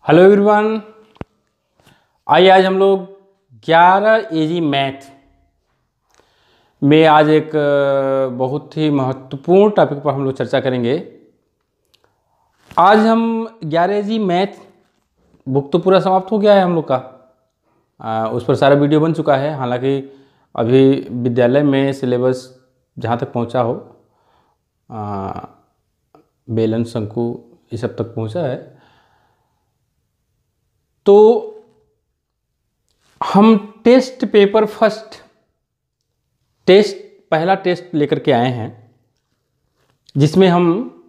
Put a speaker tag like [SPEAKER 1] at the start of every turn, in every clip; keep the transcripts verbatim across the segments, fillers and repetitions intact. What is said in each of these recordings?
[SPEAKER 1] Hello everyone. आइए आज हम लोग ग्यारह एजी मैथ में आज एक बहुत ही महत्वपूर्ण टॉपिक पर हम लोग चर्चा करेंगे। आज हम ग्यारह एजी मैथ बुक तो पूरा समाप्त हो गया है हम लोग का, आ, उस पर सारा वीडियो बन चुका है। हालांकि अभी विद्यालय में सिलेबस जहाँ तक पहुँचा हो, आ, बेलन शंकु ये सब तक पहुँचा है। तो हम टेस्ट पेपर फर्स्ट टेस्ट पहला टेस्ट लेकर के आए हैं, जिसमें हम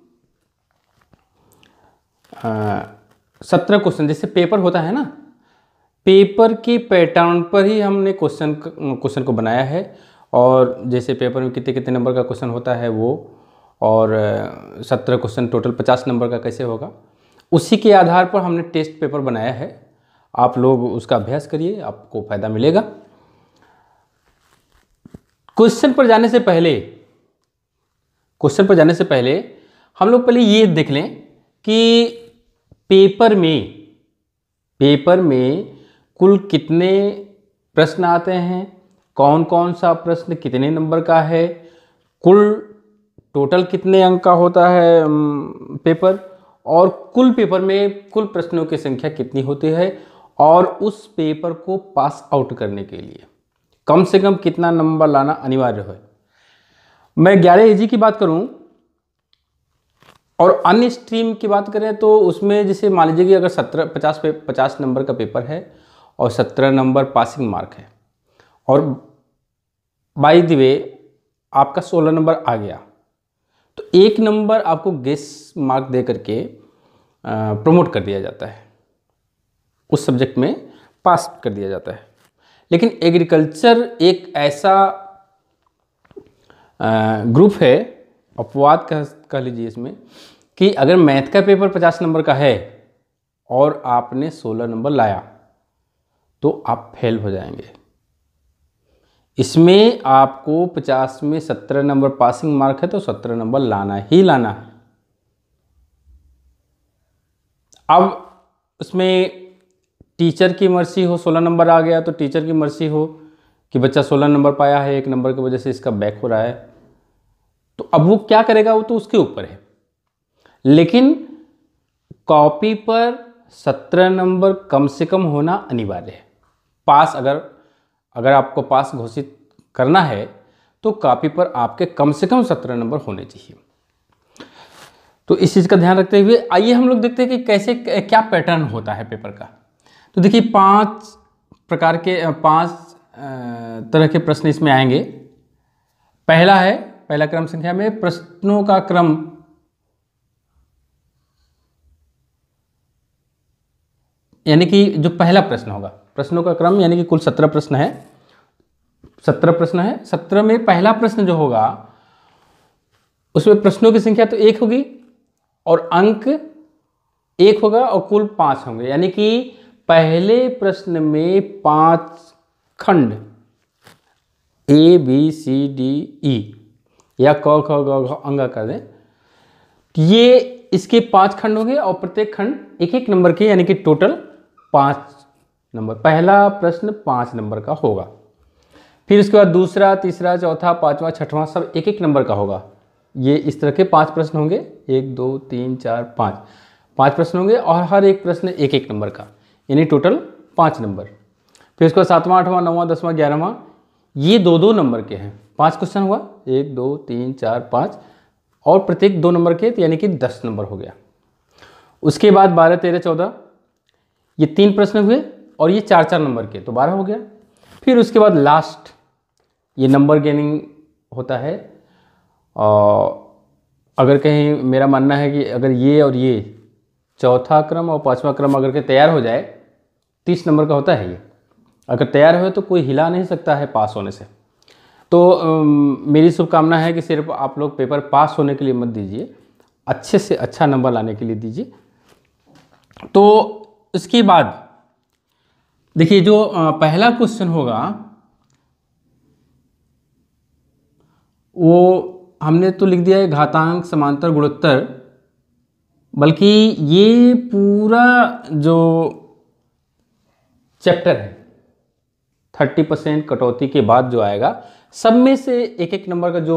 [SPEAKER 1] सत्रह क्वेश्चन, जैसे पेपर होता है ना, पेपर के पैटर्न पर ही हमने क्वेश्चन क्वेश्चन को बनाया है। और जैसे पेपर में कितने कितने नंबर का क्वेश्चन होता है वो, और सत्रह क्वेश्चन टोटल पचास नंबर का कैसे होगा, उसी के आधार पर हमने टेस्ट पेपर बनाया है। आप लोग उसका अभ्यास करिए, आपको फ़ायदा मिलेगा। क्वेश्चन पर जाने से पहले क्वेश्चन पर जाने से पहले हम लोग पहले ये देख लें कि पेपर में पेपर में कुल कितने प्रश्न आते हैं, कौन कौन सा प्रश्न कितने नंबर का है, कुल टोटल कितने अंक का होता है पेपर, और कुल पेपर में कुल प्रश्नों की संख्या कितनी होती है, और उस पेपर को पास आउट करने के लिए कम से कम कितना नंबर लाना अनिवार्य है। मैं ग्यारह एजी की बात करूं और अन्य स्ट्रीम की बात करें तो उसमें जैसे मान लीजिए कि अगर सत्रह पचास पे पचास नंबर का पेपर है और सत्रह नंबर पासिंग मार्क है, और बाय द वे आपका सोलह नंबर आ गया, तो एक नंबर आपको गेस मार्क दे करके प्रमोट कर दिया जाता है, उस सब्जेक्ट में पास कर दिया जाता है। लेकिन एग्रीकल्चर एक ऐसा ग्रुप है, अपवाद कह कह लीजिए इसमें, कि अगर मैथ का पेपर पचास नंबर का है और आपने सोलह नंबर लाया तो आप फेल हो जाएंगे। इसमें आपको पचास में सत्रह नंबर पासिंग मार्क है तो सत्रह नंबर लाना ही लाना है। अब उसमें टीचर की मर्जी हो, सोलह नंबर आ गया तो टीचर की मर्जी हो कि बच्चा सोलह नंबर पाया है, एक नंबर की वजह से इसका बैक हो रहा है, तो अब वो क्या करेगा वो तो उसके ऊपर है। लेकिन कॉपी पर सत्रह नंबर कम से कम होना अनिवार्य है। पास अगर अगर आपको पास घोषित करना है तो कॉपी पर आपके कम से कम सत्रह नंबर होने चाहिए। तो इस चीज़ का ध्यान रखते हुए आइए हम लोग देखते हैं कि कैसे क्या पैटर्न होता है पेपर का। तो देखिए, पांच प्रकार के पांच तरह के प्रश्न इसमें आएंगे। पहला है, पहला क्रम संख्या में प्रश्नों का क्रम यानी कि जो पहला प्रश्न होगा, प्रश्नों का क्रम यानी कि कुल सत्रह प्रश्न है सत्रह प्रश्न है सत्रह में पहला प्रश्न जो होगा उसमें प्रश्नों की संख्या तो एक होगी और अंक एक होगा और कुल पांच होंगे। यानी कि पहले प्रश्न में पांच खंड ए बी सी डी ई या क ख ग घ अंग कर दें, ये इसके पांच खंड होंगे और प्रत्येक खंड एक एक नंबर के, यानी कि टोटल पांच नंबर। पहला प्रश्न पांच नंबर का होगा, फिर उसके बाद दूसरा, तीसरा, चौथा, पांचवा, छठवां सब एक एक नंबर का होगा। ये इस तरह के पांच प्रश्न होंगे, एक दो तीन चार पाँच पांच प्रश्न होंगे और हर एक प्रश्न एक एक नंबर का, यानी टोटल पाँच नंबर। फिर उसके बाद सातवां, आठवां, नौवां, दसवां, ग्यारहवां, ये दो दो नंबर के हैं। पांच क्वेश्चन हुआ, एक दो तीन चार पाँच, और प्रत्येक दो नंबर के, यानी कि दस नंबर हो गया। उसके बाद बारह, तेरह, चौदह, ये तीन प्रश्न हुए और ये चार चार नंबर के, तो बारह हो गया। फिर उसके बाद लास्ट ये नंबर गेनिंग होता है। और अगर कहीं मेरा मानना है कि अगर ये और ये चौथा क्रम और पांचवा क्रम अगर के तैयार हो जाए, तीस नंबर का होता है ये, अगर तैयार हो तो कोई हिला नहीं सकता है पास होने से। तो आ, मेरी शुभकामना है कि सिर्फ आप लोग पेपर पास होने के लिए मत दीजिए, अच्छे से अच्छा नंबर लाने के लिए दीजिए। तो इसके बाद देखिए, जो पहला क्वेश्चन होगा वो हमने तो लिख दिया है घातांक समांतर गुणोत्तर बल्कि ये पूरा जो चैप्टर है थर्टी परसेंट कटौती के बाद जो आएगा, सब में से एक एक नंबर का जो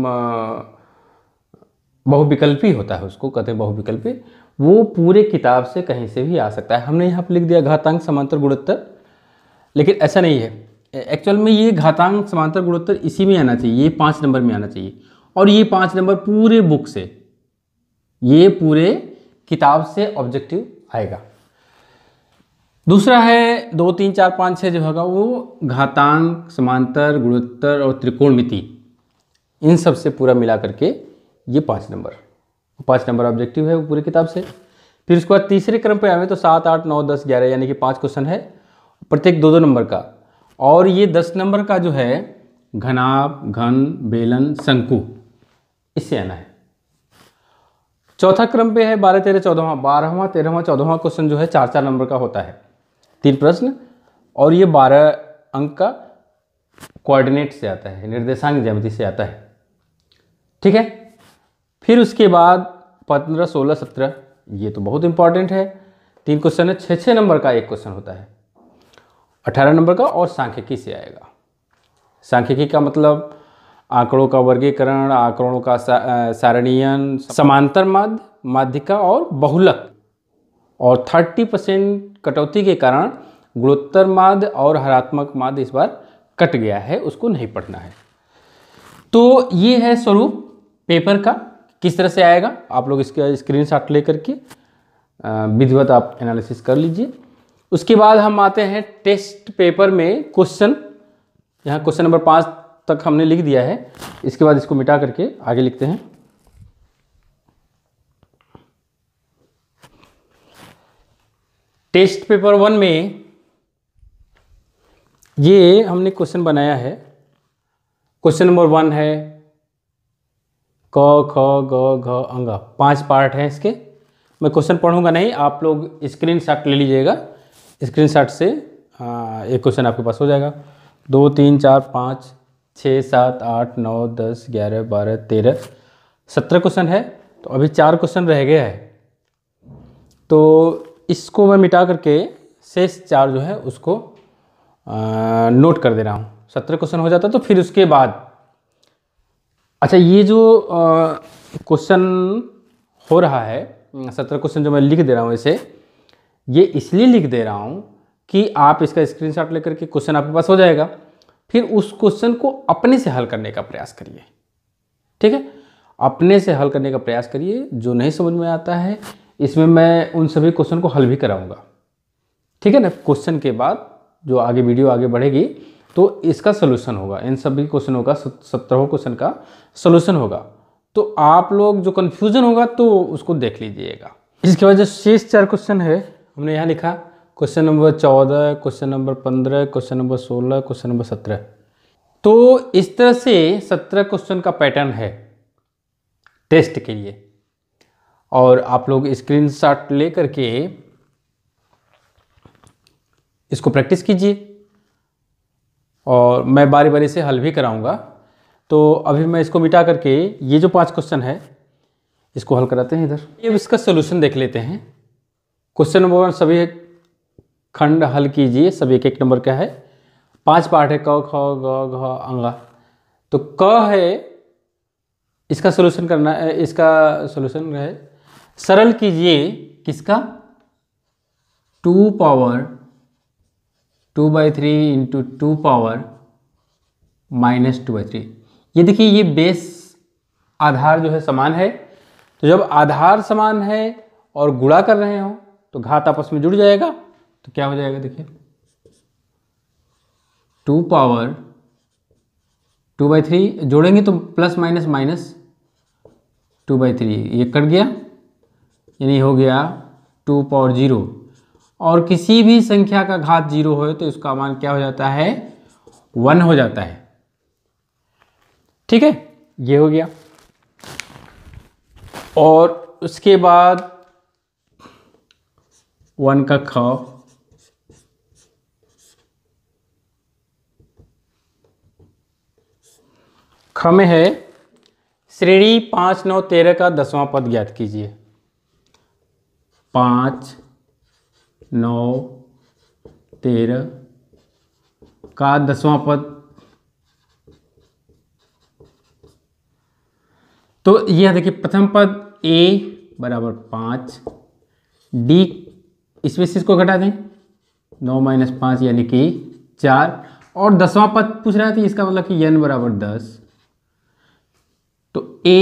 [SPEAKER 1] बहुविकल्पी होता है, उसको कहते हैं बहुविकल्पी, वो पूरे किताब से कहीं से भी आ सकता है। हमने यहाँ पर लिख दिया घातांक समांतर गुणोत्तर, लेकिन ऐसा नहीं है। एक्चुअल में ये घातांक समांतर गुणोत्तर इसी में आना चाहिए, ये पाँच नंबर में आना चाहिए, और ये पाँच नंबर पूरे बुक से, ये पूरे किताब से ऑब्जेक्टिव आएगा। दूसरा है दो तीन चार पाँच छः जो होगा वो घातांक समांतर गुणोत्तर और त्रिकोणमिति, इन सब से पूरा मिला करके ये पाँच नंबर पाँच नंबर ऑब्जेक्टिव है वो पूरी किताब से। फिर उसके बाद तीसरे क्रम पे आए तो सात आठ नौ दस ग्यारह यानी कि पाँच क्वेश्चन है, प्रत्येक दो दो नंबर का, और ये दस नंबर का जो है घनाभ, घन, बेलन, शंकु, इससे आना है। चौथा क्रम पे है बारह तेरह चौदहवां, बारहवां तेरहवां चौदहवां क्वेश्चन जो है चार चार नंबर का होता है, तीन प्रश्न, और ये बारह अंक का कोऑर्डिनेट से आता है, निर्देशांक ज्यामिति से आता है। ठीक है। फिर उसके बाद पंद्रह सोलह सत्रह, ये तो बहुत इंपॉर्टेंट है, तीन क्वेश्चन है, छः छः नंबर का एक क्वेश्चन होता है, अठारह नंबर का, और सांख्यिकी से आएगा। सांख्यिकी का मतलब आंकड़ों का वर्गीकरण, आंकड़ों का सारणीयन, समांतर माध्य, माध्यिका और बहुलक, और तीस परसेंट कटौती के कारण गुणोत्तर माध्य और हरात्मक माध्य इस बार कट गया है, उसको नहीं पढ़ना है। तो ये है स्वरूप पेपर का, किस तरह से आएगा, आप लोग इसका स्क्रीनशॉट लेकर के विधिवत आप एनालिसिस कर लीजिए। उसके बाद हम आते हैं टेस्ट पेपर में क्वेश्चन, यहाँ क्वेश्चन नंबर पाँच तक हमने लिख दिया है, इसके बाद इसको मिटा करके आगे लिखते हैं। टेस्ट पेपर वन में ये हमने क्वेश्चन बनाया है। क्वेश्चन नंबर वन है क ख ग घ अंग, पांच पार्ट हैं इसके। मैं क्वेश्चन पढ़ूंगा नहीं, आप लोग स्क्रीनशॉट ले लीजिएगा, स्क्रीनशॉट से एक क्वेश्चन आपके पास हो जाएगा। दो तीन चार पाँच छः सात आठ नौ दस ग्यारह बारह तेरह सत्रह क्वेश्चन है, तो अभी चार क्वेश्चन रह गया है, तो इसको मैं मिटा करके शेष चार जो है उसको आ, नोट कर दे रहा हूँ। सत्रह क्वेश्चन हो जाता तो फिर उसके बाद, अच्छा ये जो क्वेश्चन हो रहा है, सत्रह क्वेश्चन जो मैं लिख दे रहा हूँ इसे, ये इसलिए लिख दे रहा हूँ कि आप इसका स्क्रीनशॉट लेकर के क्वेश्चन आपके पास हो जाएगा, फिर उस क्वेश्चन को अपने से हल करने का प्रयास करिए। ठीक है, अपने से हल करने का प्रयास करिए। जो नहीं समझ में आता है इसमें मैं उन सभी क्वेश्चन को हल भी कराऊंगा। ठीक है ना, क्वेश्चन के बाद जो आगे वीडियो आगे बढ़ेगी तो इसका सोल्यूशन होगा, इन सभी क्वेश्चनों का, सत्रह क्वेश्चन का सोल्यूशन होगा। तो आप लोग जो कन्फ्यूजन होगा तो उसको देख लीजिएगा। इसके बाद जो शेष चार क्वेश्चन है हमने यहाँ लिखा, क्वेश्चन नंबर चौदह, क्वेश्चन नंबर पंद्रह, क्वेश्चन नंबर सोलह, क्वेश्चन नंबर सत्रह। तो इस तरह से सत्रह क्वेश्चन का पैटर्न है टेस्ट के लिए, और आप लोग स्क्रीनशॉट ले करके इसको प्रैक्टिस कीजिए, और मैं बारी बारी से हल भी कराऊंगा। तो अभी मैं इसको मिटा करके ये जो पांच क्वेश्चन है इसको हल कराते हैं इधर। ये इसका सोल्यूशन देख लेते हैं। क्वेश्चन नंबर वन, सभी खंड हल कीजिए, सभी एक एक नंबर का है, पांच पार्ट है, क ख ग घ अंग। तो क है, इसका सोल्यूशन करना है, इसका सोल्यूशन है सरल कीजिए किसका, two power two by three into two power minus two by three. ये देखिए ये बेस आधार जो है समान है, तो जब आधार समान है और गुणा कर रहे हो तो घात आपस में जुड़ जाएगा, तो क्या हो जाएगा देखिए, two power two by three जोड़ेंगे तो plus minus minus two by three, ये कट गया, यानी हो गया टू पावर जीरो। और किसी भी संख्या का घात जीरो हो तो इसका मान क्या हो जाता है, वन हो जाता है। ठीक है, ये हो गया। और उसके बाद वन का ख, ख में है श्रेणी पाँच नौ तेरह का दसवां पद ज्ञात कीजिए। पाँच, नौ, तेरह का दसवां पद। तो यह देखिए प्रथम पद a बराबर पाँच, d इसमें से इसको घटा दें, नौ माइनस पाँच यानी कि चार, और दसवां पद पूछ रहा था, इसका मतलब कि n बराबर दस। तो a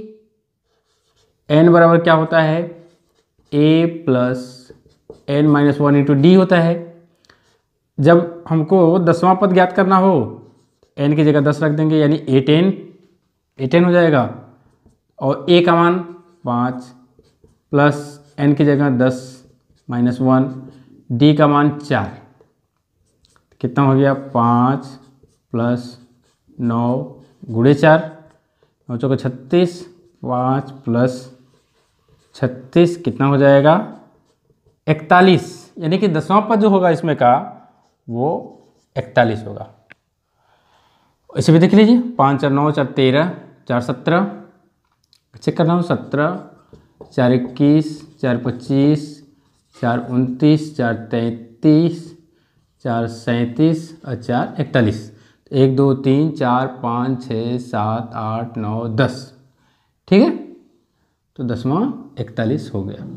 [SPEAKER 1] n बराबर क्या होता है, a plus N minus one into D होता है। जब हमको दसवां पद ज्ञात करना हो, n की जगह दस रख देंगे, यानी ए टेन ए टेन हो जाएगा, और a का मान पाँच प्लस n की जगह दस माइनस वन, डी का मान चार, कितना हो गया, पाँच प्लस नौ गुणे चार, नौ चौके छत्तीस, पाँच प्लस छत्तीस कितना हो जाएगा, इकतालीस। यानी कि दसवां पद जो होगा इसमें का वो इकतालीस होगा। इसे भी देख लीजिए, पाँच चार नौ, चार तेरह, चार सत्रह, चेक करना हूँ, सत्रह, चार इक्कीस, चार पच्चीस, चार उनतीस, चार तैंतीस, चार सैंतीस और चार इकतालीस। एक दो तीन चार पाँच छः सात आठ नौ दस, ठीक है। तो दसवां इकतालीस हो गया।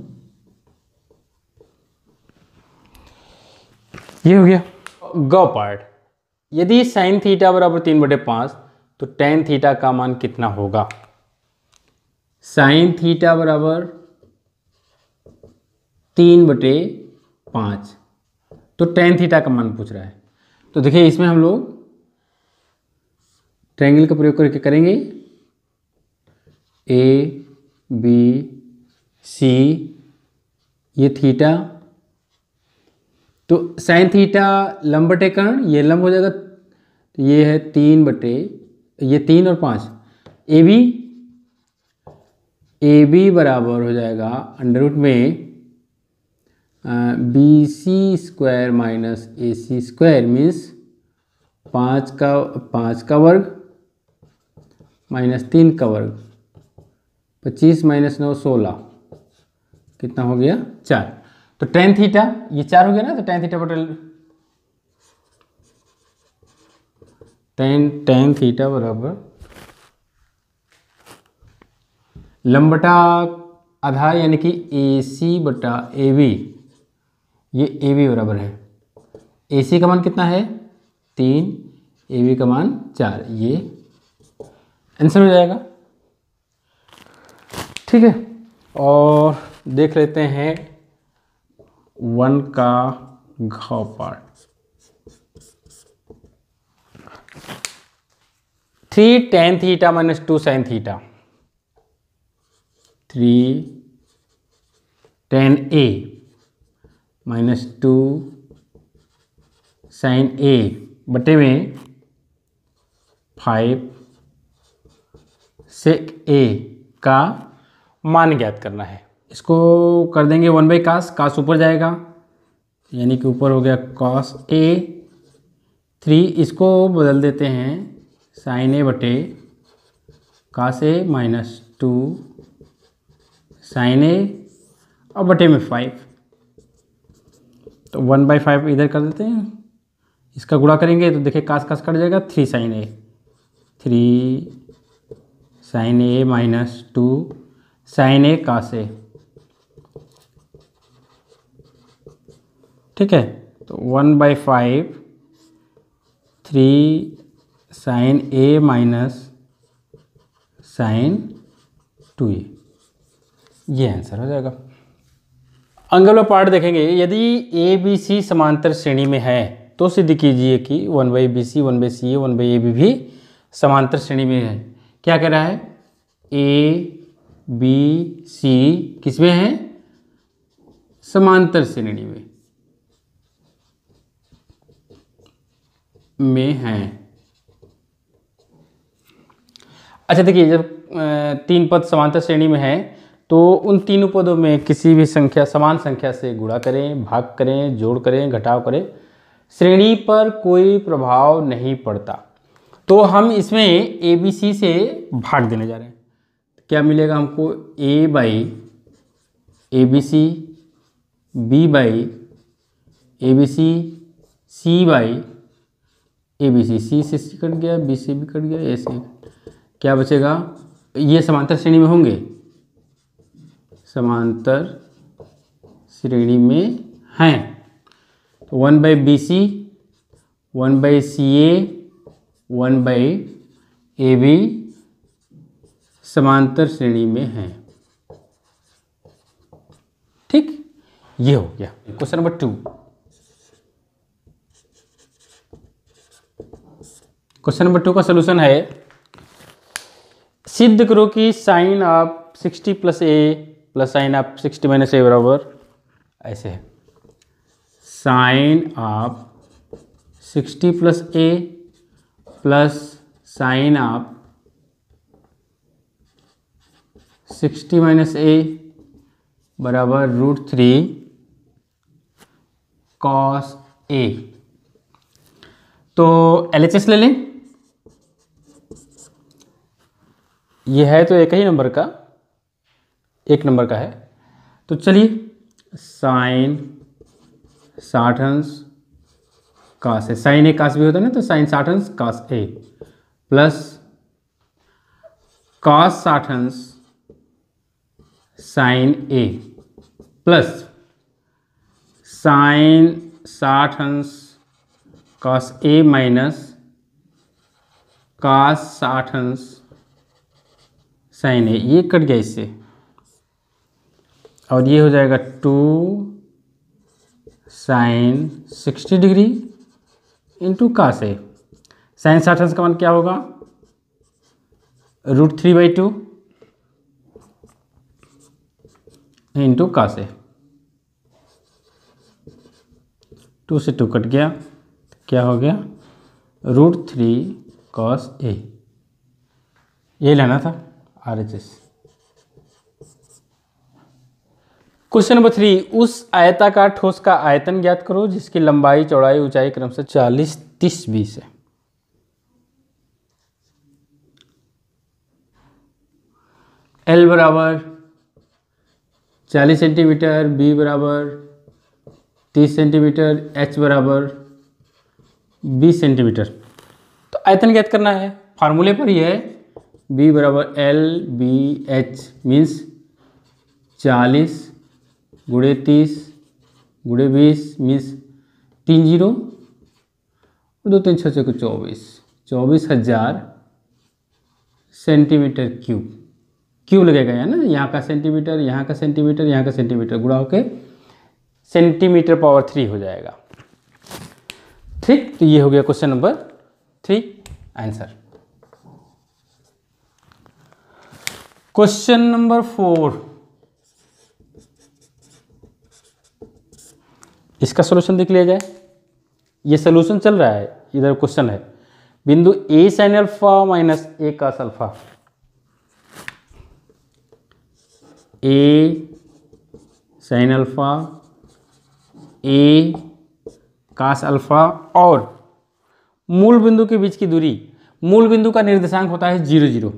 [SPEAKER 1] ये हो गया ग पार्ट। यदि साइन थीटा बराबर तीन बटे पाँच तो टेन थीटा का मान कितना होगा। साइन थीटा बराबर तीन बटे पाँच, तो टेन थीटा का मान पूछ रहा है। तो देखिए इसमें हम लोग ट्रायंगल का प्रयोग करके करेंगे, ए बी सी, ये थीटा, तो साइन थीटा लंब बटे कर्ण, ये लंब हो जाएगा, तो ये है तीन बटे, ये तीन और पाँच, ए बी ए बी बराबर हो जाएगा अंडर रूट में B C square minus A C square, means पाँच का पाँच का वर्ग माइनस तीन का वर्ग, पच्चीस माइनस नौ सोलह, कितना हो गया, चार। तो टेन थीटा ये चार हो गया ना, तो टेन थीटा बटे टेन टेन थीटा बराबर लंब बटा आधार यानी कि ए सी बटा ए बी, ये ए बी बराबर है, ए सी का मान कितना है तीन, ए बी का मान चार, ये आंसर हो जाएगा, ठीक है। और देख लेते हैं वन का घ part. Three tan theta minus two sine theta, three tan A minus two sine A बटे में फाइव सेक ए का मान ज्ञात करना है। इसको कर देंगे वन बाई कास, कास ऊपर जाएगा यानी कि ऊपर हो गया कॉस ए, थ्री इसको बदल देते हैं साइन ए बटे cos A minus two sine A और बटे में फाइव, तो वन बाई फाइव इधर कर देते हैं, इसका गुणा करेंगे तो देखिए कास कास कट जाएगा, three sine A, three sine A minus two sine A cos A, ठीक है। तो one by five three sine A minus sine two A, ये आंसर हो जाएगा। अंगल पार्ट देखेंगे, यदि ए बी सी समांतर श्रेणी में है तो सिद्ध कीजिए कि one by B C, one by C A, one by A B भी समांतर श्रेणी में है। क्या कह रहा है, ए बी सी किसमें है, समांतर श्रेणी में में है। अच्छा देखिए, जब तीन पद समांतर श्रेणी में है तो उन तीनों पदों में किसी भी संख्या समान संख्या से गुणा करें, भाग करें, जोड़ करें, घटाव करें, श्रेणी पर कोई प्रभाव नहीं पड़ता। तो हम इसमें ए बी सी से भाग देने जा रहे हैं, क्या मिलेगा हमको, A by A B C B by A B C, C by A B C, C से सी कट गया, बी से बी कट गया, ए से क्या बचेगा, ये समांतर श्रेणी में होंगे, समांतर श्रेणी में हैं, तो one by B C, one by C A, one by A B समांतर श्रेणी में हैं। ठीक, ये हो गया question number two. Question number two का सलूशन है, सिद्ध करो कि sine of sixty plus A plus sine of sixty minus A बराबर ऐसे है, sine of sixty plus A plus sine of sixty minus A बराबर रूट थ्री कॉस ए। तो एल एच एस ले लें, ये है तो एक ही नंबर का, एक नंबर का है, तो चलिए साइन साठ अंश कास है, साइन ए कास भी होता है ना, तो साइन साठ अंश कास ए प्लस कास साठ अंश साइन ए प्लस साइन साठ अंश कास ए माइनस कास साठ अंश साइन ए, ये कट गया इससे, और ये हो जाएगा two sine sixty degree into cos A, sine साठ अंश का मान क्या होगा, root three by two into cos A, two से टू कट गया, क्या हो गया, रूट थ्री कॉस ए, ये लेना था R H S. Question number three, उस आयताकार ठोस का आयतन ज्ञात करो जिसकी लंबाई चौड़ाई ऊंचाई क्रम से चालीस तीस बीस है। एल बराबर चालीस सेंटीमीटर, बी बराबर तीस सेंटीमीटर, एच बराबर बीस सेंटीमीटर। तो आयतन ज्ञात करना है, फार्मूले पर ही है, बी बराबर एल बी एच मीन्स चालीस गुणे तीस गुणे बीस मीन्स तीन जीरो, दो तीन छः छः को चौबीस, चौबीस हजार सेंटीमीटर क्यूब, क्यूब लगेगा है ना, यहाँ का सेंटीमीटर, यहाँ का सेंटीमीटर, यहाँ का सेंटीमीटर गुणा होके सेंटीमीटर पावर थ्री हो जाएगा। ठीक, तो ये हो गया question number three answer. Question number four, इसका सॉल्यूशन देख लिया जाए। ये सॉल्यूशन चल रहा है, इधर क्वेश्चन है, बिंदु A sine alpha minus A cos alpha, A sine alpha A cos alpha और मूल बिंदु के बीच की दूरी, मूल बिंदु का निर्देशांक होता है जीरो जीरो,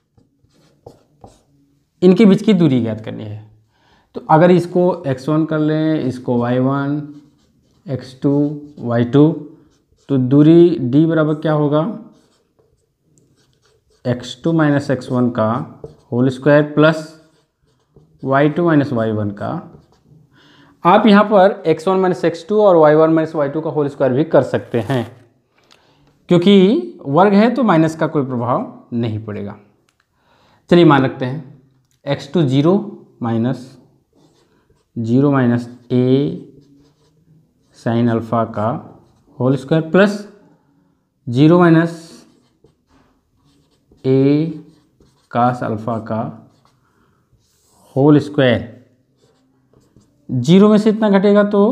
[SPEAKER 1] इनके बीच की दूरी ज्ञात करनी है। तो अगर इसको एक्स वन कर लें, इसको Y one, X two, Y two, तो दूरी डी बराबर क्या होगा, X two minus X one का whole square plus Y two minus Y one का। आप यहाँ पर X one minus X two और Y one minus Y two का होल स्क्वायर भी कर सकते हैं, क्योंकि वर्ग है तो माइनस का कोई प्रभाव नहीं पड़ेगा। चलिए मान रखते हैं X two zero minus zero minus A sine alpha का whole square plus zero minus A cos alpha का होल स्क्वायर। जीरो में से इतना घटेगा तो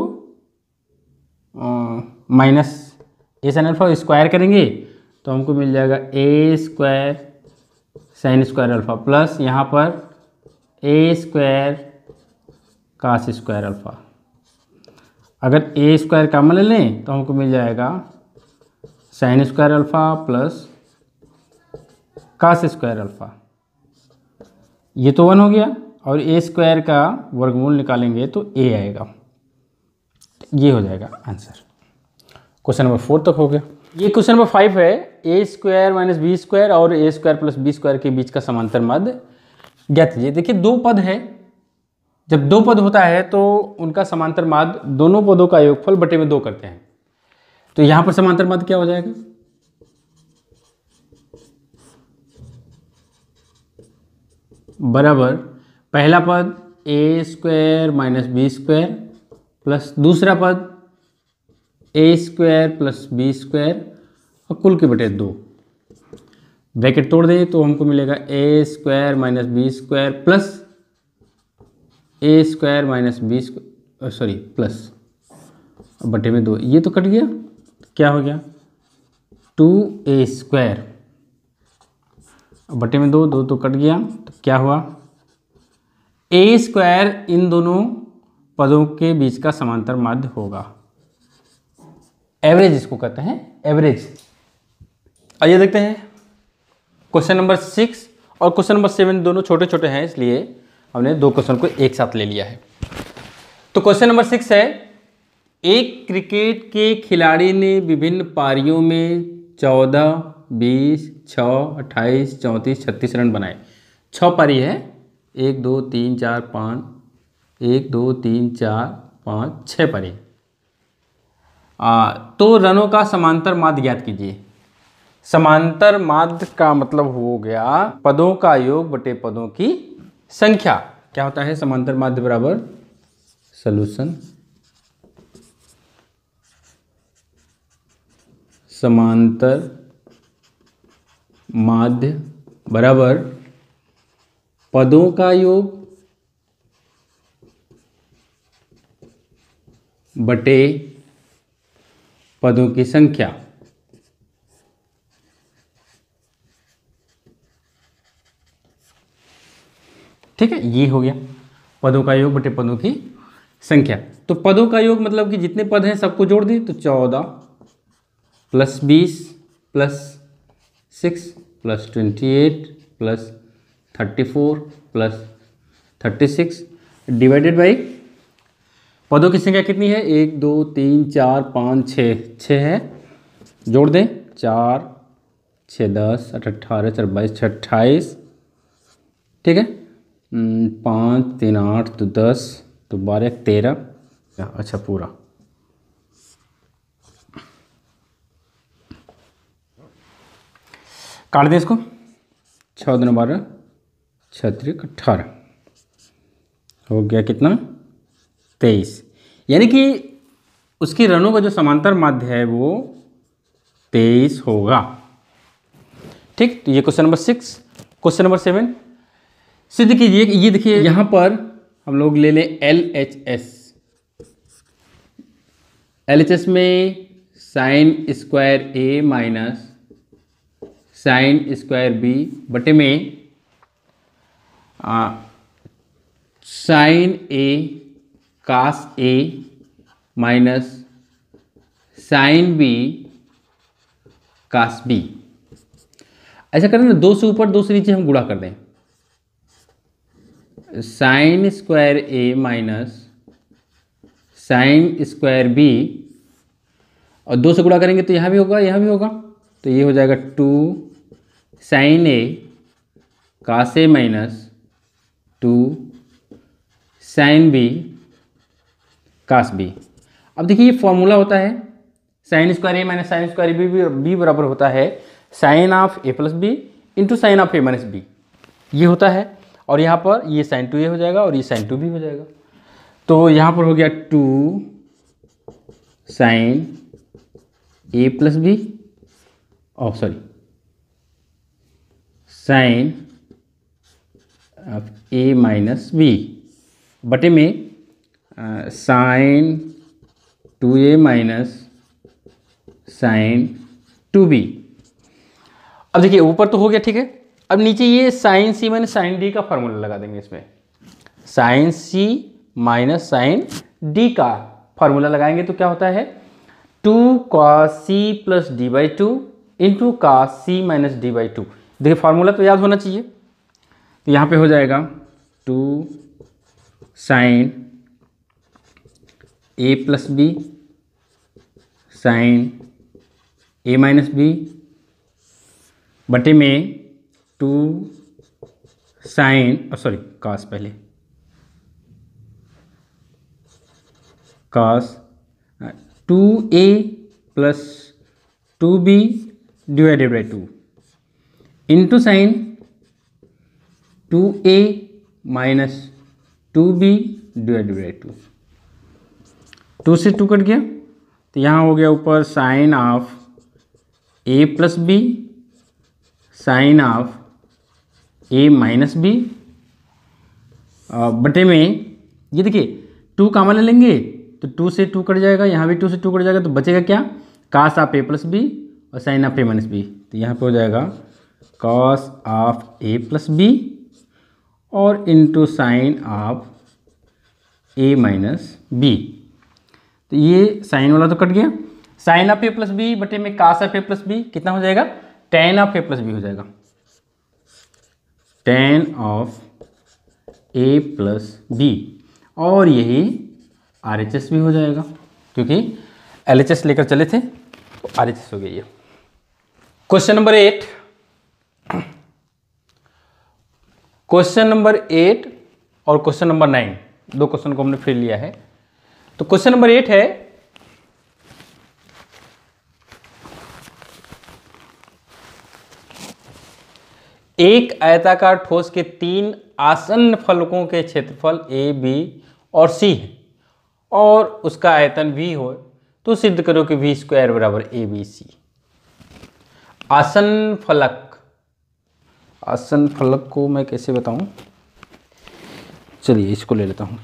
[SPEAKER 1] minus A sine alpha square करेंगे तो हमको मिल जाएगा A square sine square alpha plus यहाँ पर A square cos square alpha. अगर ए स्क्वायर कॉमन ले लें तो हमको मिल जाएगा sine square alpha plus cos square alpha, ये तो वन हो गया, और ए स्क्वायर का वर्गमूल निकालेंगे तो ए आएगा। ये हो जाएगा आंसर। क्वेश्चन नंबर फोर तक हो गया। ये क्वेश्चन नंबर फाइव है, A square minus B square और A square plus B square के बीच का समांतर माध्य ज्ञात कीजिए। देखिए दो पद है, जब दो पद होता है तो उनका समांतर माध्य दोनों पदों का योगफल बटे में दो करते हैं। तो यहां पर समांतर माध्य क्या हो जाएगा, बराबर पहला पद A square minus B square plus दूसरा पद A square plus B square और कुल के बटे दो। ब्रैकेट तोड़ दें तो हमको मिलेगा A square minus B square plus A square minus B square, sorry plus बटे में दो, ये तो कट गया, क्या हो गया टू ए स्क्वायर बटे में दो, दो तो कट गया, तो क्या हुआ ए स्क्वायर इन दोनों पदों के बीच का समांतर माध्य होगा। एवरेज इसको कहते हैं, एवरेज। आइए देखते हैं क्वेश्चन नंबर सिक्स और क्वेश्चन नंबर सेवन दोनों छोटे छोटे हैं, इसलिए हमने दो क्वेश्चन को एक साथ ले लिया है। तो क्वेश्चन नंबर सिक्स है, एक क्रिकेट के खिलाड़ी ने विभिन्न पारियों में चौदह, बीस, छः, अट्ठाईस, चौंतीस, छत्तीस रन बनाए। छः पारी है, एक दो तीन चार पाँच, एक दो तीन चार पाँच छः पारी। आ, तो रनों का समांतर माध्य ज्ञात कीजिए। समांतर माध्य का मतलब हो गया पदों का योग बटे पदों की संख्या। क्या होता है समांतर माध्य बराबर सॉल्यूशन, समांतर माध्य बराबर पदों का योग बटे पदों की संख्या। ठीक है, ये हो गया पदों का योग बटे पदों की संख्या। तो पदों का योग मतलब कि जितने पद हैं सबको जोड़ दें, तो चौदह प्लस बीस plus six plus twenty eight plus thirty four plus thirty six divided by पदों की संख्या कितनी है, एक दो तीन चार पाँच छः, छः है, जोड़ दें चार छः दस आठ अट्ठारह चार बाईस छः अट्ठाईस, ठीक है, पाँच तीन आठ तो दस तो बारह तेरह, अच्छा पूरा। काट दें इसको, छः दिन बारह छत्तीस अट्ठारह, हो गया कितना तेईस। यानी कि उसकी रनों का जो समांतर माध्य है वो तेईस होगा। ठीक, तो ये question number six. Question number seven सिद्ध कीजिए। ये देखिए यहाँ पर हम लोग ले लें L H S. L H S में sine square A minus sine square B बटे में sine A cos A minus sine B cos B. ऐसा करें ना, दो से ऊपर दो से नीचे हम गुणा कर दें, sine square A minus sine square B, और दो से गुणा करेंगे तो यहाँ भी होगा यहाँ भी होगा, तो ये हो जाएगा two sine A cos A minus two sine B cos B. अब देखिए ये फॉर्मूला होता है sine square A minus sine square B B बराबर होता है sine of A plus B into sine of A minus B, ये होता है। और यहाँ पर ये साइन टू ए हो जाएगा और ये साइन टू बी हो जाएगा। तो यहाँ पर हो गया two sine A plus B, और sorry sine of A minus B बटे में sine two A minus sine two B. अब देखिए ऊपर तो हो गया, ठीक है। अब नीचे ये sine C minus sine D का फॉर्मूला लगा देंगे। इसमें sine C minus sine D का फॉर्मूला लगाएंगे तो क्या होता है, two cos C plus D by two into cos C minus D by two. देखिए फार्मूला तो याद होना चाहिए। तो यहाँ पे हो जाएगा two sine A plus B sine A minus B बटे में टू साइन सॉरी कास पहले cos two A plus two B divided by two into sine two A minus two B divided by two. Two से two कट गया तो यहाँ हो गया ऊपर sine of A plus B sine of A minus B बटे में ये देखिए टू कॉमन ले लेंगे तो टू से टू कट जाएगा, यहाँ भी टू से टू कट जाएगा तो बचेगा क्या, cos of A plus B और sine of A minus B. तो यहाँ पे हो जाएगा cos of A plus B और into sine of A minus B. तो ये साइन वाला तो कट गया, sine of A plus B बटे में cos of A plus B कितना हो जाएगा, tan of A plus B हो जाएगा, tan of A plus B और यही आर एच एस भी हो जाएगा क्योंकि एल एच एस लेकर चले थे तो आर एच एस हो गई है। Question number eight, question number eight और क्वेश्चन नंबर नाइन दो क्वेश्चन को हमने फिर लिया है। तो क्वेश्चन नंबर एट है एक आयताकार ठोस के तीन आसन्न फलकों के क्षेत्रफल ए बी और सी है और उसका आयतन v हो तो सिद्ध करो कि v स्क्वायर बराबर ए बी सी। आसन्न फलक, आसन्न फलक को मैं कैसे बताऊं, चलिए इसको ले लेता हूं।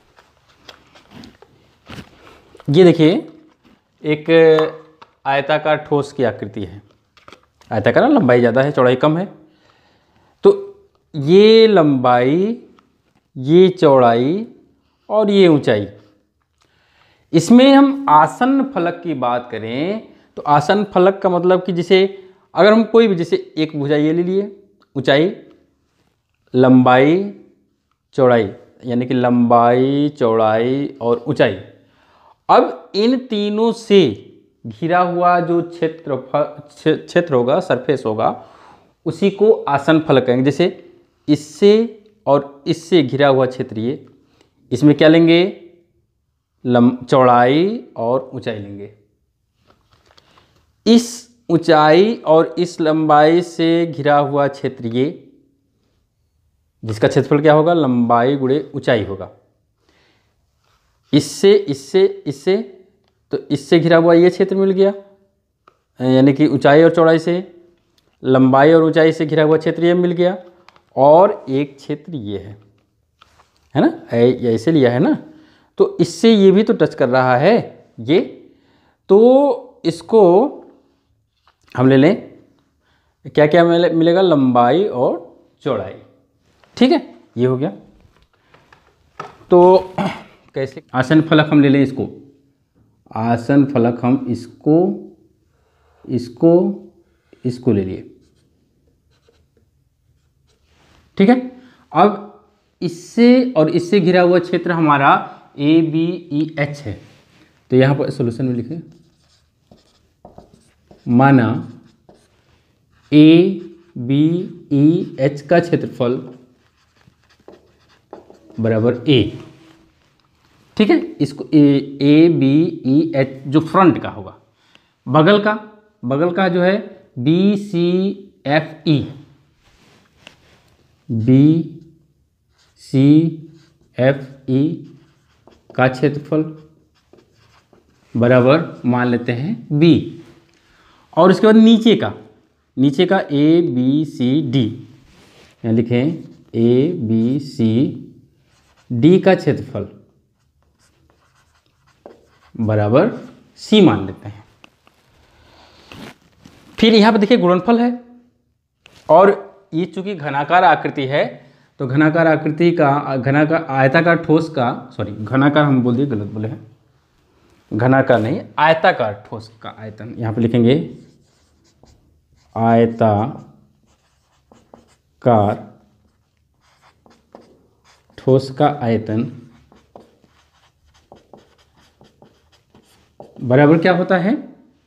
[SPEAKER 1] ये देखिए एक आयताकार ठोस की आकृति है, आयताकार लंबाई ज़्यादा है चौड़ाई कम है, तो ये लंबाई ये चौड़ाई और ये ऊंचाई, इसमें हम आसन्न फलक की बात करें तो आसन्न फलक का मतलब कि जैसे अगर हम कोई भी जैसे एक भुजा ये ले लिए, ऊंचाई लंबाई चौड़ाई यानी कि लंबाई चौड़ाई और ऊंचाई, अब इन तीनों से घिरा हुआ जो क्षेत्र क्षेत्र होगा सरफेस होगा उसी को आसन्न फलक कहेंगे। जैसे इससे और इससे घिरा हुआ क्षेत्र ये, इसमें क्या लेंगे, लंब चौड़ाई और ऊंचाई लेंगे। इस ऊंचाई और इस लंबाई से घिरा हुआ क्षेत्र ये, जिसका क्षेत्रफल क्या होगा, लंबाई गुणे ऊंचाई होगा। इससे इससे इससे तो इससे घिरा हुआ ये क्षेत्र मिल गया, यानी कि ऊंचाई और चौड़ाई से, लंबाई और ऊंचाई से घिरा हुआ क्षेत्र ये मिल गया और एक क्षेत्र ये है, है ना, ऐसे लिया है ना, तो इससे ये भी तो टच कर रहा है ये, तो इसको हम ले लें क्या क्या मिले, मिलेगा, लंबाई और चौड़ाई, ठीक है, ये हो गया। तो कैसे आसन्न फलक हम ले लें, इसको आसन्न फलक हम इसको इसको इसको ले लिए, ठीक है। अब इससे और इससे घिरा हुआ क्षेत्र हमारा ए बी ई एच है, तो यहाँ पर सॉल्यूशन में लिखें, माना ए बी ई एच का क्षेत्रफल बराबर ए, ठीक है। इसको A A B E H जो फ्रंट का होगा, बगल का बगल का जो है B C F E, B C F E का क्षेत्रफल बराबर मान लेते हैं बी, और उसके बाद नीचे का नीचे का ए बी सी डी, यहाँ लिखें ए बी सी डी का क्षेत्रफल बराबर सी मान लेते हैं। फिर यहाँ पे देखिए गुणनफल है और ये चूंकि घनाकार आकृति है तो घनाकार आकृति का घनाकार आयताकार ठोस का सॉरी घनाकार हम बोल दिए, गलत बोले हैं, घनाकार नहीं आयताकार ठोस का आयतन, यहाँ पे लिखेंगे आयताकार ठोस का आयतन बराबर क्या होता है,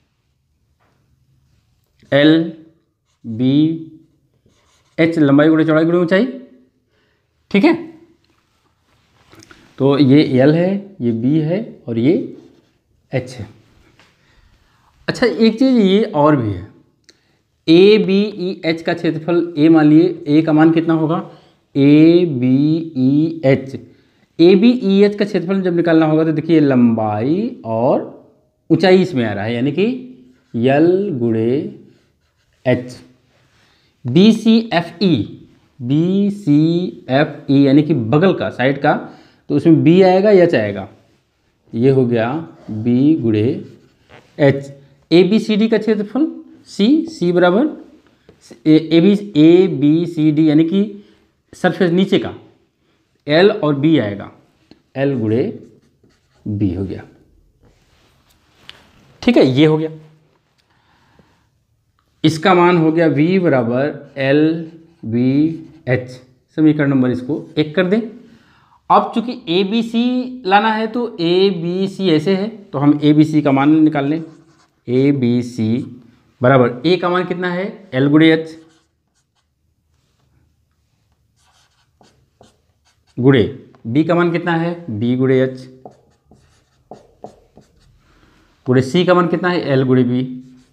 [SPEAKER 1] एल बी एच, लंबाई गुणे चौड़ाई गुणे ऊंचाई। ठीक है, तो ये एल है, ये बी है और ये एच है। अच्छा एक चीज़ ये और भी है, ए बी ई एच का क्षेत्रफल, ए मान लिए ए का मान कितना होगा, A B E H, A B E H का क्षेत्रफल जब निकालना होगा तो देखिए लंबाई और ऊंचाई इसमें आ रहा है, यानी कि यल गुणे H. B C F E, B C F E यानी कि बगल का, साइड का, तो उसमें बी आएगा, एच आएगा, ये हो गया बी गुणे H. A B C D का क्षेत्रफल सी, सी बराबर A B A B C D यानी कि सरफेस नीचे का, एल और बी आएगा, एल गुणे बी हो गया। ठीक है, ये हो गया, इसका मान हो गया v बराबर एल बी एच। समीकरण नंबर इसको एक कर दें। अब चूंकि ए बी सी लाना है तो ए बी सी ऐसे है, तो हम ए बी सी का मान निकाल लें। ए बी सी बराबर ए का मान कितना है, एल गुणे एच गुणे बी का मान कितना है, बी गुणे एच गुणे सी का मान कितना है, एल गुणे बी।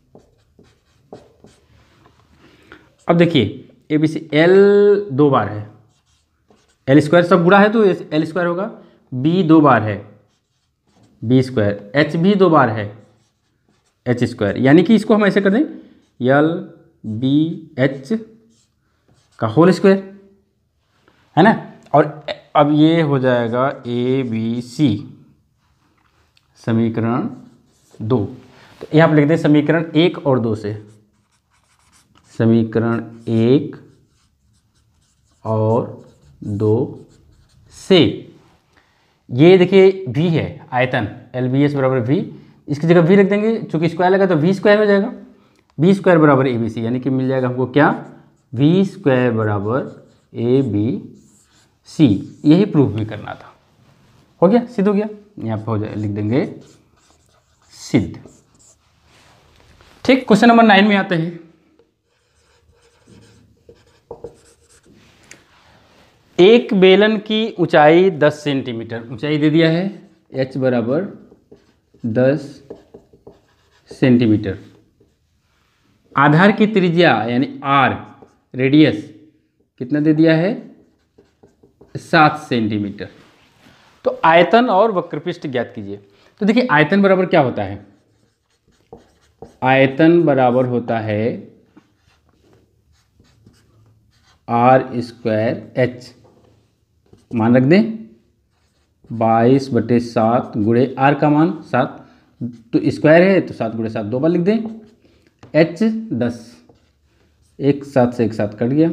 [SPEAKER 1] अब देखिए ए बी सी, एल दो बार है, एल स्क्वायर सब गुणा है तो एल स्क्वायर होगा, बी दो बार है बी स्क्वायर, एच भी दो बार है एच स्क्वायर, यानी कि इसको हम ऐसे कर दें एल बी एच का होल स्क्वायर, है ना। और अब ये हो जाएगा ए बी सी समीकरण दो। तो यहाँ पर लिख दें समीकरण एक और दो से, समीकरण एक और दो से, ये देखिए v है आयतन, एल बी एस बराबर v, इसकी जगह v रख देंगे, चूंकि स्क्वायर लगा तो v स्क्वायर हो जाएगा, v स्क्वायर बराबर ए बी सी, यानी कि मिल जाएगा हमको क्या, v स्क्वायर बराबर ए बी सी। यही प्रूफ भी करना था, हो गया, सिद्ध हो गया। यहाँ पर हो जाए, लिख देंगे सिद्ध। ठीक, क्वेश्चन नंबर नाइन में आते हैं। एक बेलन की ऊंचाई दस सेंटीमीटर, ऊंचाई दे दिया है h बराबर दस सेंटीमीटर, आधार की त्रिज्या यानी r, रेडियस कितना दे दिया है, सात सेंटीमीटर। तो आयतन और वक्रपृष्ठ ज्ञात कीजिए। तो देखिए आयतन बराबर क्या होता है, आयतन बराबर होता है आर स्क्वायर एच, मान रख दें बाईस बटे सात गुणे आर का मान सात, तो स्क्वायर है तो सात गुणे सात दो बार लिख दें, एच दस, एक सात से एक सात कट गया,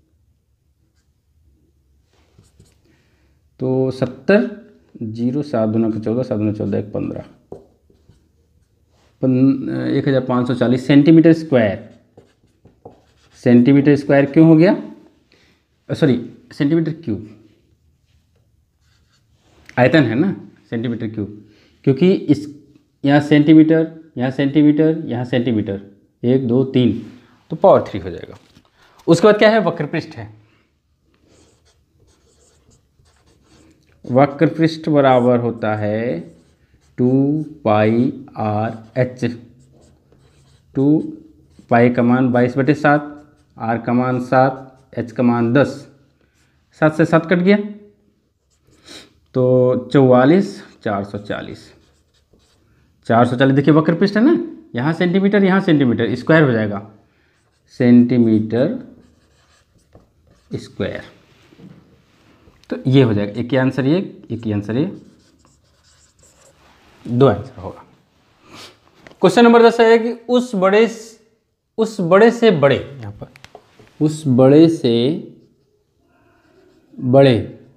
[SPEAKER 1] तो सत्तर, जीरो सात दूना का चौदह, सात दूना चौदह, एक पंद्रह, एक हज़ार पाँच सौ चालीस सेंटीमीटर स्क्वायर। सेंटीमीटर स्क्वायर क्यों हो गया, सॉरी सेंटीमीटर क्यूब, आयतन है ना, सेंटीमीटर क्यूब, क्योंकि इस यहाँ सेंटीमीटर, यहाँ सेंटीमीटर, यहाँ सेंटीमीटर, एक दो तीन, तो पावर थ्री हो जाएगा। उसके बाद क्या है, वक्रपृष्ठ है, वक्रपृष्ठ बराबर होता है two pi R H, two pi का मान बाईस बटे सात, आर का मान सात, एच का मान दस, सात से सात कट गया, तो चौवालीस, चार सौ चालीस, चार सौ चालीस। देखिए वक्रपृष्ठ है ना, यहाँ सेंटीमीटर, यहाँ सेंटीमीटर, स्क्वायर हो जाएगा, सेंटीमीटर स्क्वायर, तो ये हो जाएगा। एक ही आंसर ये, एक ही आंसर ये, दो आंसर होगा। क्वेश्चन नंबर दस है कि उस बड़े उस बड़े से बड़े, यहाँ पर उस बड़े से बड़े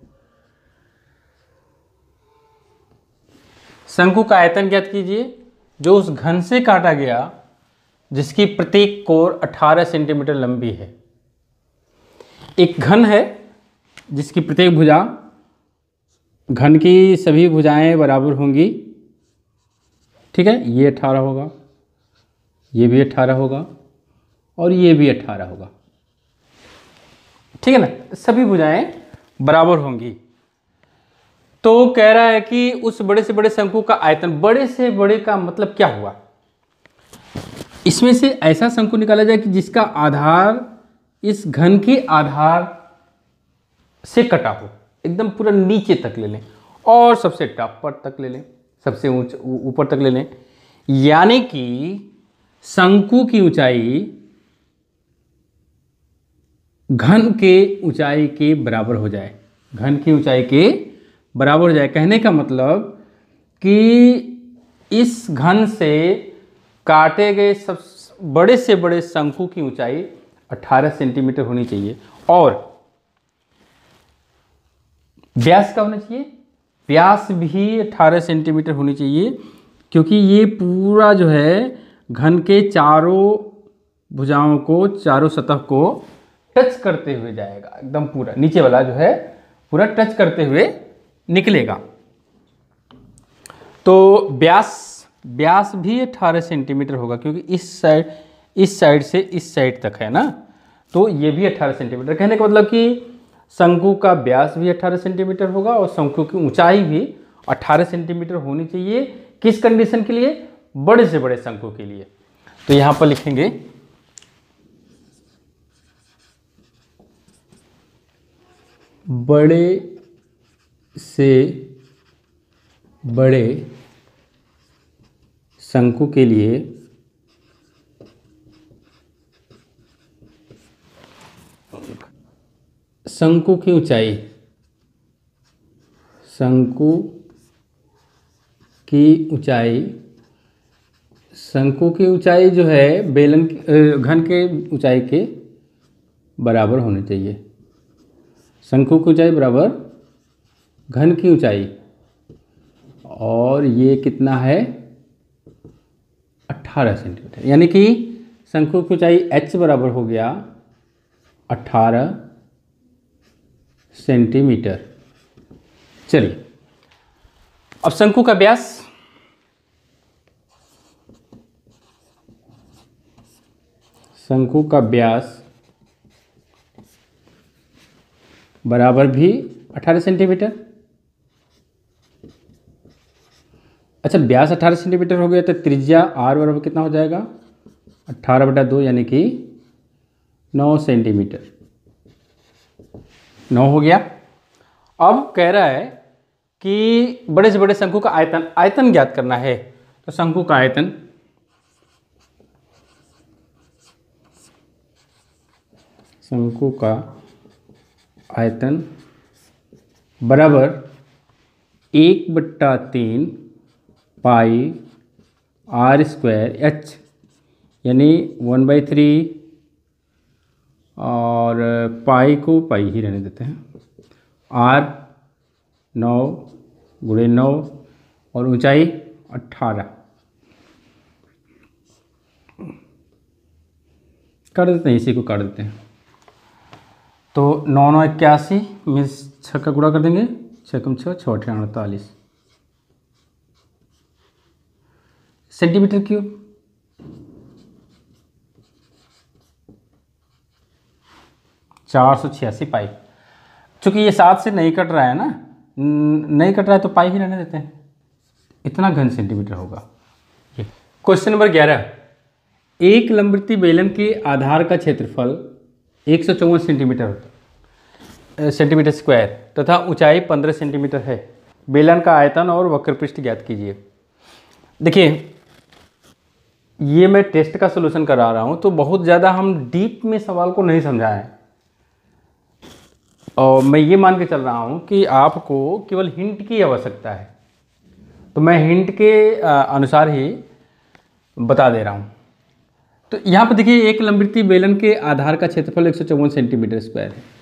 [SPEAKER 1] शंकु का आयतन ज्ञात कीजिए जो उस घन से काटा गया जिसकी प्रत्येक कोर अठारह सेंटीमीटर लंबी है। एक घन है जिसकी प्रत्येक भुजा, घन की सभी भुजाएं बराबर होंगी ठीक है, ये अठारह होगा, ये भी अठारह होगा और ये भी अठारह होगा। ठीक है ना, सभी भुजाएं बराबर होंगी। तो कह रहा है कि उस बड़े से बड़े शंकु का आयतन, बड़े से बड़े का मतलब क्या हुआ, इसमें से ऐसा शंकु निकाला जाए कि जिसका आधार इस घन के आधार से कटा हो, एकदम पूरा नीचे तक ले लें और सबसे टॉप पर तक ले लें, सबसे ऊंच ऊपर तक ले लें, यानी कि शंकु की ऊंचाई घन के ऊंचाई के बराबर हो जाए, घन की ऊंचाई के बराबर हो जाए। कहने का मतलब कि इस घन से काटे गए सब बड़े से बड़े शंकु की ऊंचाई अठारह सेंटीमीटर होनी चाहिए और व्यास का होना चाहिए, व्यास भी अठारह सेंटीमीटर होनी चाहिए, क्योंकि ये पूरा जो है घन के चारों भुजाओं को, चारों सतह को टच करते हुए जाएगा, एकदम पूरा नीचे वाला जो है पूरा टच करते हुए निकलेगा। तो व्यास व्यास भी अठारह सेंटीमीटर होगा, क्योंकि इस साइड इस साइड से इस साइड तक है ना, तो ये भी अठारह सेंटीमीटर। कहने का मतलब कि शंकु का व्यास भी अठारह सेंटीमीटर होगा और शंकु की ऊंचाई भी अठारह सेंटीमीटर होनी चाहिए। किस कंडीशन के लिए, बड़े से बड़े शंकु के लिए। तो यहां पर लिखेंगे बड़े से बड़े शंकु के लिए शंकु की ऊंचाई, शंकु की ऊंचाई शंकु की ऊंचाई जो है बेलन घन के ऊंचाई के बराबर होनी चाहिए। शंकु की ऊंचाई बराबर घन की ऊंचाई, और ये कितना है अठारह सेंटीमीटर, यानी कि शंकु की ऊंचाई h बराबर हो गया अठारह सेंटीमीटर। चलिए अब शंकु का व्यास, शंकु का व्यास बराबर भी अठारह सेंटीमीटर। अच्छा, व्यास अठारह सेंटीमीटर हो गया तो त्रिज्या r बराबर कितना हो जाएगा अठारह बटा दो, यानी कि नौ सेंटीमीटर। नौ हो गया। अब कह रहा है कि बड़े से बड़े शंकु का आयतन, आयतन ज्ञात करना है। तो शंकु का आयतन, शंकु का आयतन बराबर एक बट्टा तीन पाई आर स्क्वायर एच, यानी वन बाई थ्री, और पाई को पाई ही रहने देते हैं, आर नौ गुणे नौ और ऊंचाई अट्ठारह, काट देते हैं, इसी को काट देते हैं। तो नौ नौ इक्यासी मीन्स छः का गुणा कर देंगे, छः कम छः छः अठारह अड़तालीस सेंटीमीटर क्यूब। चार सौ छियासी पाई। चूँकि ये सात से नहीं कट रहा है ना, नहीं कट रहा है तो पाई ही रहने देते हैं, इतना घन सेंटीमीटर होगा। क्वेश्चन नंबर ग्यारह, एक लंबवृत्तीय बेलन के आधार का क्षेत्रफल एक सौ चौवन सेंटीमीटर होता सेंटीमीटर स्क्वायर तथा ऊंचाई पंद्रह सेंटीमीटर है। बेलन का आयतन और वक्रपृष्ठ ज्ञात कीजिए। देखिए, ये मैं टेस्ट का सलूशन करा रहा हूँ, तो बहुत ज़्यादा हम डीप में सवाल को नहीं समझाएं, और मैं ये मान के चल रहा हूँ कि आपको केवल हिंट की आवश्यकता है, तो मैं हिंट के अनुसार ही बता दे रहा हूँ। तो यहाँ पर देखिए, एक लंबवृत्तीय बेलन के आधार का क्षेत्रफल एक सौ चौवन सेंटीमीटर स्क्वायर है।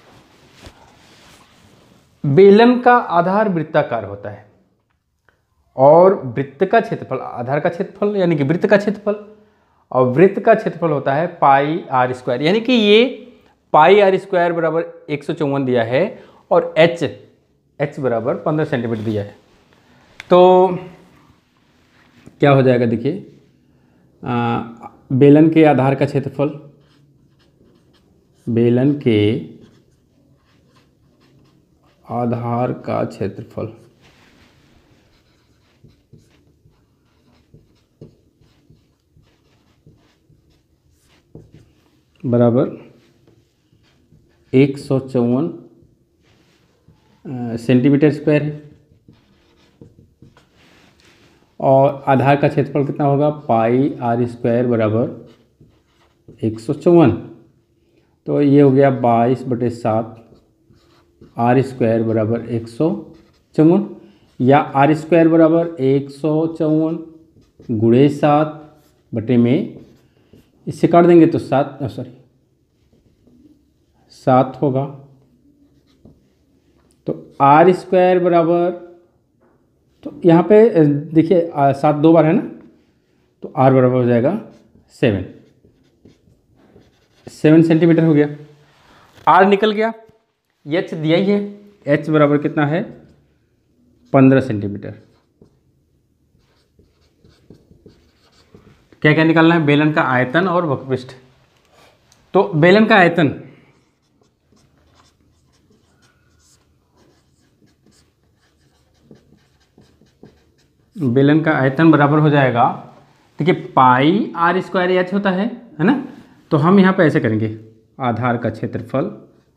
[SPEAKER 1] बेलन का आधार वृत्ताकार होता है और वृत्त का क्षेत्रफल, आधार का क्षेत्रफल यानी कि वृत्त का क्षेत्रफल, और वृत्त का क्षेत्रफल होता है पाई आर स्क्वायर, यानी कि ये पाई आर स्क्वायर बराबर एक सौ चौवन दिया है और एच एच बराबर पंद्रह सेंटीमीटर दिया है। तो क्या हो जाएगा देखिए, बेलन के आधार का क्षेत्रफल, बेलन के आधार का क्षेत्रफल बराबर एक सौ चौवन सेंटीमीटर स्क्वायर है, और आधार का क्षेत्रफल कितना होगा, पाई आर स्क्वायर बराबर एक सौ चौवन। तो ये हो गया बाईस बटे सात आर स्क्वायर बराबर एक सौ चौवन, या आर स्क्वायर बराबर एक सौ चौवन गुणे सात बटे में, इससे काट देंगे तो सात, सॉरी सात होगा। तो आर स्क्वायर बराबर, तो यहाँ पे देखिए सात दो बार है ना, तो आर बराबर हो जाएगा सेवन, सेवन सेंटीमीटर हो गया। आर निकल गया, एच दिया ही है, एच बराबर कितना है, पंद्रह सेंटीमीटर। क्या क्या निकालना है, बेलन का आयतन और वक्रपृष्ठ। तो बेलन का आयतन, बेलन का आयतन बराबर हो जाएगा, देखिए पाई आर स्क्वायर एच होता है है ना, तो हम यहाँ पे ऐसे करेंगे, आधार का क्षेत्रफल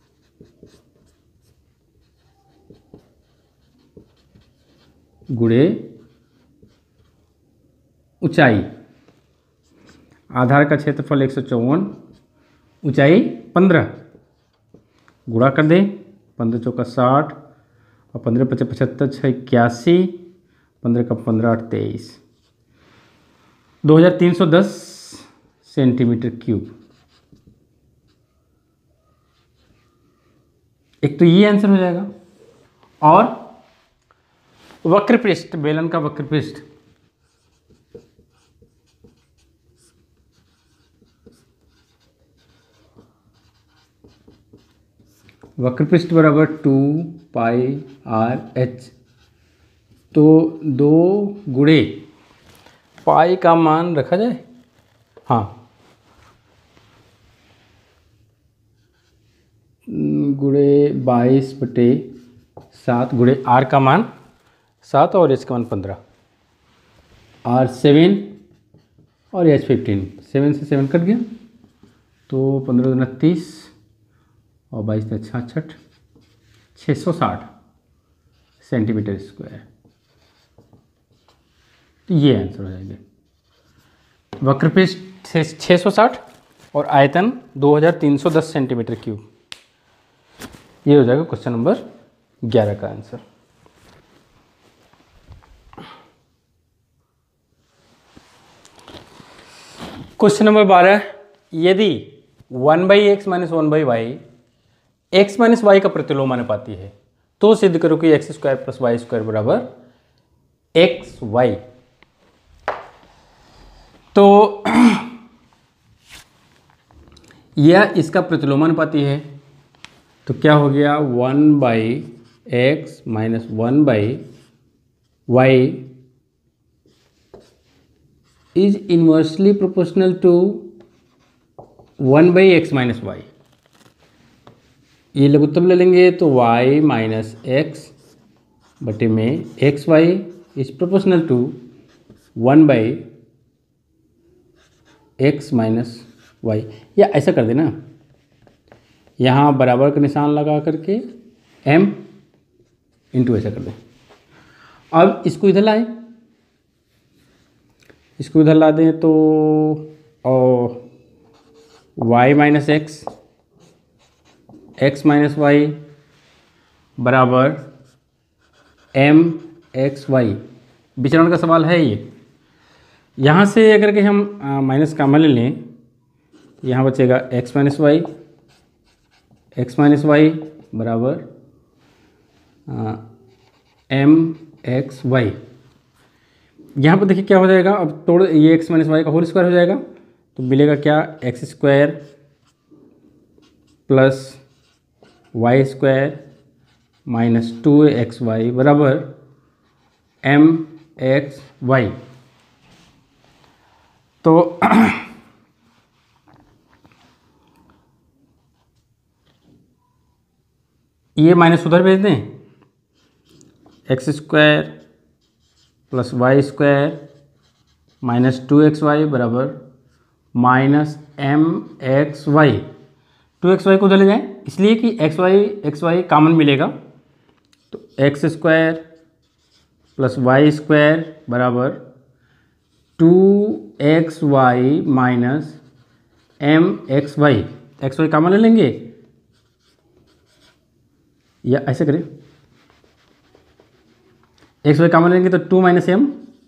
[SPEAKER 1] गुणे ऊंचाई, आधार का क्षेत्रफल एक सौ चौवन, ऊंचाई पंद्रह, गुणा कर दें, पंद्रह चौका साठ और पंद्रह पचास पचहत्तर, छः इक्यासी, पंद्रह का पंद्रह आठ तेईस, दो हज़ार तीन सौ दस सेंटीमीटर क्यूब। एक तो ये आंसर हो जाएगा। और वक्रपृष्ठ, बेलन का वक्रपृष्ठ, वक्रपृष्ठ बराबर टू पाई आर एच, तो दो गुणे पाई का मान रखा जाए, हाँ गुणे बाईस बटे सात गुणे आर का मान सात और एच का मान पंद्रह, आर सेवन और एच फिफ्टीन, सेवन से सेवन कट गया तो पंद्रह दूना तीस और बाईस का छाछठ, छः सौ साठ सेंटीमीटर स्क्वायर। तो ये आंसर हो जाएंगे, वक्रपृष्ठ छः सौ साठ और आयतन दो हज़ार तीन सौ दस सेंटीमीटर क्यूब। ये हो जाएगा क्वेश्चन नंबर ग्यारह का आंसर। क्वेश्चन नंबर बारह, यदि one by X minus one by Y X minus Y का प्रतिलोमानुपाती है तो सिद्ध करो कि X square plus Y square बराबर एक्स वाई। तो यह इसका प्रतिलोमानुपाती है, तो क्या हो गया, one by X minus one by Y is inversely proportional to one by X minus Y. ये लघुत्तम ले लेंगे तो y माइनस एक्स बटे में X Y is proportional to one by X minus Y. या ऐसा कर देना, यहाँ बराबर का निशान लगा करके m इंटू ऐसा कर दें। अब इसको इधर लाएं, इसको इधर ला दें तो और y minus X X minus Y बराबर एम एक्स वाई। विचरण का सवाल है ये। यहाँ से अगर के हम माइनस कॉमन ले लें, यहाँ बचेगा X minus Y, X minus Y बराबर एम एक्स वाई। यहाँ पर देखिए क्या हो जाएगा, अब तोड़ ये एक्स माइनस वाई का होल स्क्वायर हो जाएगा, तो मिलेगा क्या, X square plus Y square minus two X Y बराबर एम एक्स वाई। तो ये माइनस उधर भेज दें, X square plus Y square minus two X Y बराबर minus M X Y. Two X Y को उधर ले जाएं, इसलिए कि X Y X Y common मिलेगा, तो X square plus Y square बराबर two X Y minus M X Y. X Y common ले लेंगे या ऐसे करें, एक्स वाई कॉमन लेंगे तो टू माइनस एम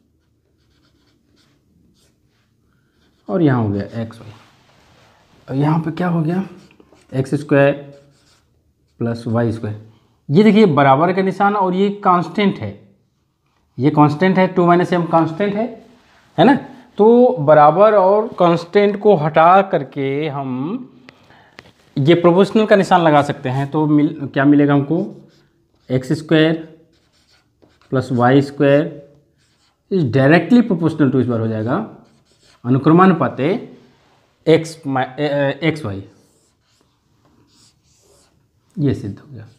[SPEAKER 1] और यहाँ हो गया एक्स वाई। और यहाँ पे क्या हो गया, X square plus Y square. ये देखिए बराबर का निशान और ये कांस्टेंट है, ये कांस्टेंट है, टू माइनस एम कांस्टेंट है, है ना। तो बराबर और कांस्टेंट को हटा करके हम ये प्रोपोर्शनल का निशान लगा सकते हैं। तो मिल क्या मिलेगा हमको, X square plus Y square is directly proportional to, इस बार हो जाएगा अनुक्रमानुपाते एक्स एक्स वाई। ये सिद्ध हो गया।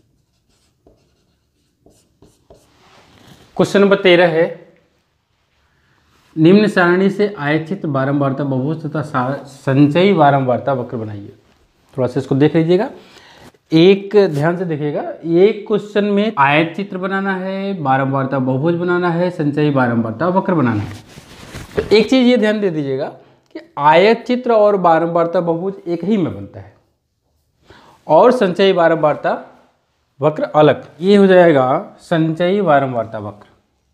[SPEAKER 1] क्वेश्चन नंबर तेरह है, निम्न सारणी से आयतचित्र बारंबारता बहुभुज तथा संचयी बारंबारता वक्र बनाइए। थोड़ा सा इसको देख लीजिएगा, एक ध्यान से देखिएगा। एक क्वेश्चन में आयत चित्र बनाना है, बारंबारता बहुभुज बनाना है, संचयी बारंबारता वक्र बनाना है। तो एक चीज़ ये ध्यान दे दीजिएगा कि आयत चित्र और बारंबारता बहुभुज एक ही में बनता है और संचयी बारंबारता वक्र अलग। ये हो जाएगा संचयी बारंबारता वक्र।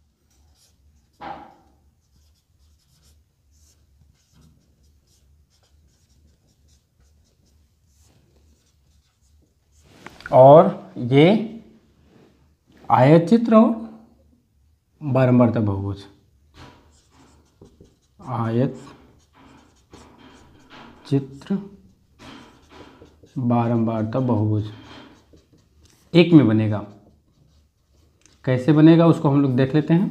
[SPEAKER 1] और ये आयत चित्र और बारंबारता बहुभुज, आयत चित्र बारंबारता बहुभुज एक में बनेगा। कैसे बनेगा उसको हम लोग देख लेते हैं।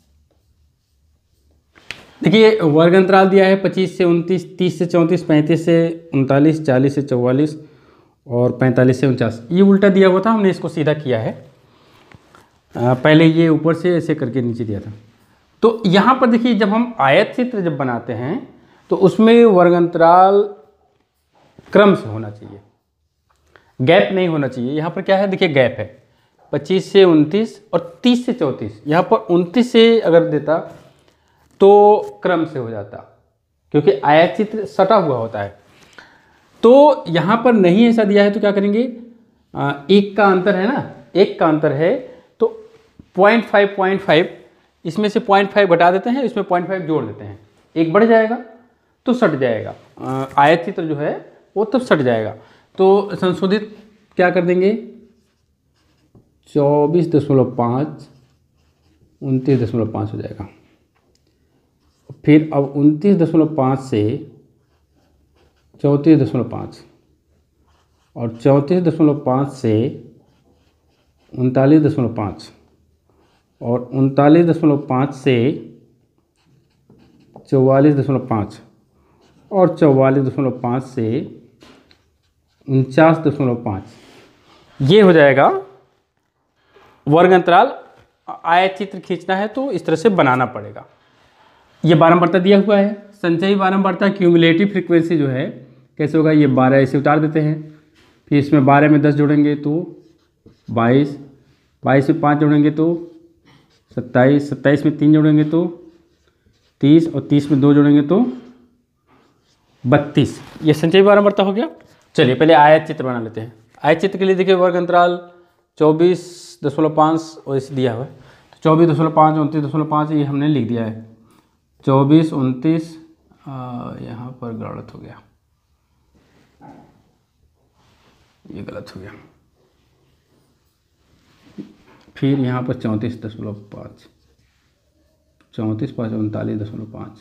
[SPEAKER 1] देखिए वर्ग अंतराल दिया है पच्चीस से उनतीस, तीस से चौंतीस, पैंतीस से उनतालीस, चालीस से चौवालीस और पैंतालीस से उनचास। ये उल्टा दिया हुआ था, हमने इसको सीधा किया है। आ, पहले ये ऊपर से ऐसे करके नीचे दिया था। तो यहाँ पर देखिए जब हम आयत चित्र जब बनाते हैं तो उसमें वर्ग अंतराल क्रम से होना चाहिए, गैप नहीं होना चाहिए। यहाँ पर क्या है, देखिए गैप है पच्चीस से उनतीस और तीस से चौंतीस। यहाँ पर उनतीस से अगर देता तो क्रम से हो जाता, क्योंकि आयत चित्र सटा हुआ होता है। तो यहाँ पर नहीं ऐसा दिया है तो क्या करेंगे, आ, एक का अंतर है ना, एक का अंतर है तो पॉइंट फाइव पॉइंट फाइव इसमें से पॉइंट फाइव घटा देते हैं, इसमें पॉइंट फाइव जोड़ देते हैं, एक बढ़ जाएगा तो सट जाएगा। आ, आयत चित्र जो है वो तब सट जाएगा। तो संशोधित क्या कर देंगे, चौबीस दशमलव पाँच उनतीस दशमलव पाँच हो जाएगा। फिर अब उनतीस दशमलव पाँच से चौंतीस दशमलव पाँच और चौंतीस दशमलव पाँच से उनतालीस दशमलव पाँच और उनतालीस दशमलव पाँच से चौवालीस दशमलव पाँच और चौवालीस दशमलव पाँच से उनचास दशमलव पाँच। ये हो जाएगा वर्ग अंतराल। आयत चित्र खींचना है तो इस तरह से बनाना पड़ेगा। ये बारंबारता दिया हुआ है। संचयी बारंबारता क्यूमुलेटिव फ्रीक्वेंसी जो है कैसे होगा, ये बारह ऐसे उतार देते हैं, फिर इसमें बारह में दस जोड़ेंगे तो बाईस, बाईस में पाँच जोड़ेंगे तो सत्ताईस, सत्ताईस में तीन जोड़ेंगे तो तीस और तीस में दो जोड़ेंगे तो बत्तीस। ये संचयी बारंबारता हो गया। चलिए पहले आयत चित्र बना लेते हैं। आयत चित्र के लिए देखिए वर्ग अंतराल चौबीस दशमलव पाँच और इसे दिया हुआ है, तो चौबीस दशमलव पाँच उनतीस दशमलव पाँच ये हमने लिख दिया है। चौबीस उनतीस यहाँ पर गलत हो गया, ये गलत हो गया। फिर यहाँ पर चौंतीस दशमलव पाँच, चौंतीस पाँच उनतालीस दशमलव पाँच,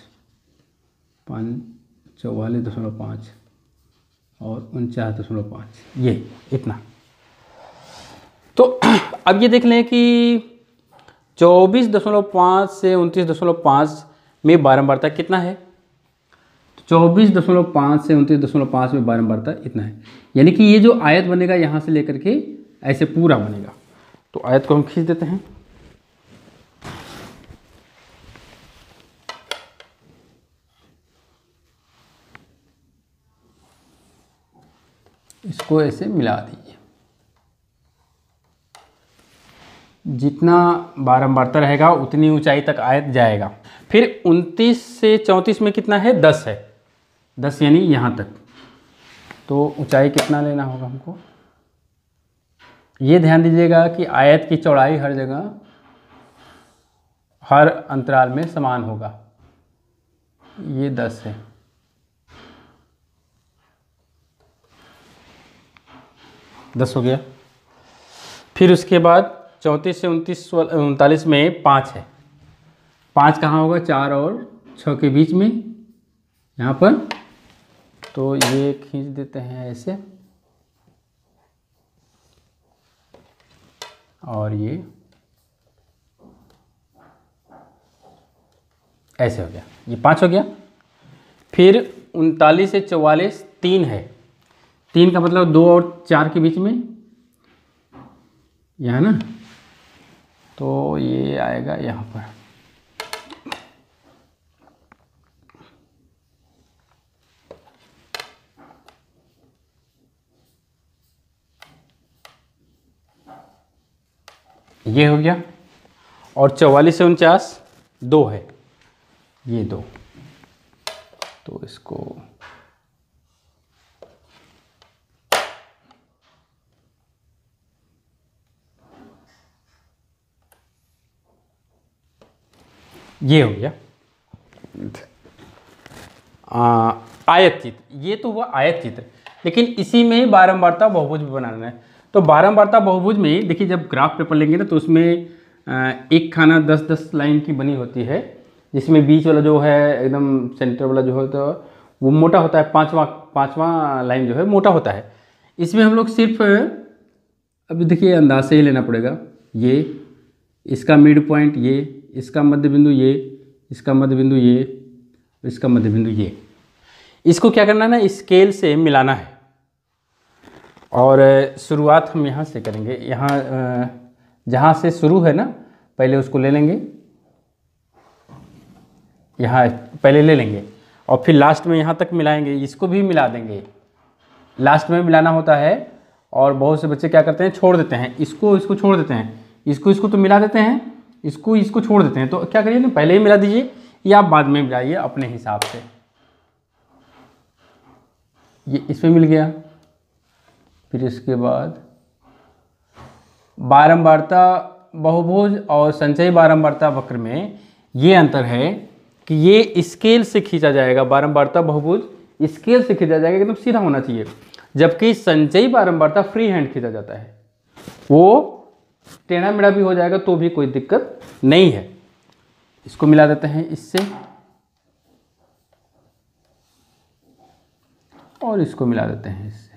[SPEAKER 1] पाँच चौवालीस दशमलव पाँच और उनचास दशमलव पाँच, ये इतना। तो अब ये देख लें कि चौबीस दशमलव पाँच से उनतीस दशमलव पाँच में बारंबारता कितना है, चौबीस दशमलव पाँच से उनतीस दशमलव पाँच में बारंबारता इतना है। यानी कि ये जो आयत बनेगा यहाँ से लेकर के ऐसे पूरा बनेगा। तो आयत को हम खींच देते हैं। इसको ऐसे मिला दीजिए। जितना बारंबारता रहेगा उतनी ऊंचाई तक आयत जाएगा। फिर उनतीस से चौंतीस में कितना है, दस है, दस यानी यहाँ तक। तो ऊंचाई कितना लेना होगा हमको, ये ध्यान दीजिएगा कि आयत की चौड़ाई हर जगह हर अंतराल में समान होगा। ये दस है, दस हो गया। फिर उसके बाद चौंतीस से उनतीस उनतालीस में पाँच है। पाँच कहाँ होगा, चार और छः के बीच में यहाँ पर। तो ये खींच देते हैं ऐसे, और ये ऐसे हो गया। ये पाँच हो गया। फिर उनतालीस से चौवालीस तीन है। तीन का मतलब दो और चार के बीच में, यह है ना। तो ये आएगा यहाँ पर। ये हो गया। और चौवालीस से उनचास दो है, ये दो। तो इसको ये हो गया आ, आयत चित्र। ये तो हुआ आयत चित्र, लेकिन इसी में ही बारंबारता बहुभुज भी बनाना है। तो बारंबारता बहुभुज में देखिए, जब ग्राफ पेपर लेंगे ना तो उसमें एक खाना दस दस लाइन की बनी होती है, जिसमें बीच वाला जो है एकदम सेंटर वाला जो होता है वो मोटा होता है। पांचवा पांचवा लाइन जो है मोटा होता है। इसमें हम लोग सिर्फ अभी देखिए अंदाज से ही लेना पड़ेगा। ये इसका मिड पॉइंट, ये इसका मध्य बिंदु, ये इसका मध्य बिंदु, ये इसका मध्य बिंदु, ये इसको क्या करना है ना, स्केल से मिलाना है। और शुरुआत हम यहाँ से करेंगे। यहाँ जहाँ से शुरू है ना, पहले उसको ले लेंगे, यहाँ पहले ले लेंगे और फिर लास्ट में यहाँ तक मिलाएंगे। इसको भी मिला देंगे, लास्ट में मिलाना होता है। और बहुत से बच्चे क्या करते हैं, छोड़ देते हैं, इसको इसको छोड़ देते हैं, इसको इसको तो मिला देते हैं, इसको इसको छोड़ देते हैं। तो क्या करिए ना, पहले ही मिला दीजिए या आप बाद में मिलाइए अपने हिसाब से। ये इसमें मिल गया। फिर इसके बाद बारंबारता बहुभुज और संचयी बारंबारता वक्र में ये अंतर है कि ये स्केल से खींचा जाएगा। बारंबारता बहुभुज स्केल से खींचा जाएगा, एकदम सीधा होना चाहिए, जबकि संचयी बारंबारता फ्री हैंड खींचा जाता है। वो टेढ़ा मेढ़ा भी हो जाएगा तो भी कोई दिक्कत नहीं है। इसको मिला देते हैं इससे, और इसको मिला देते हैं इससे।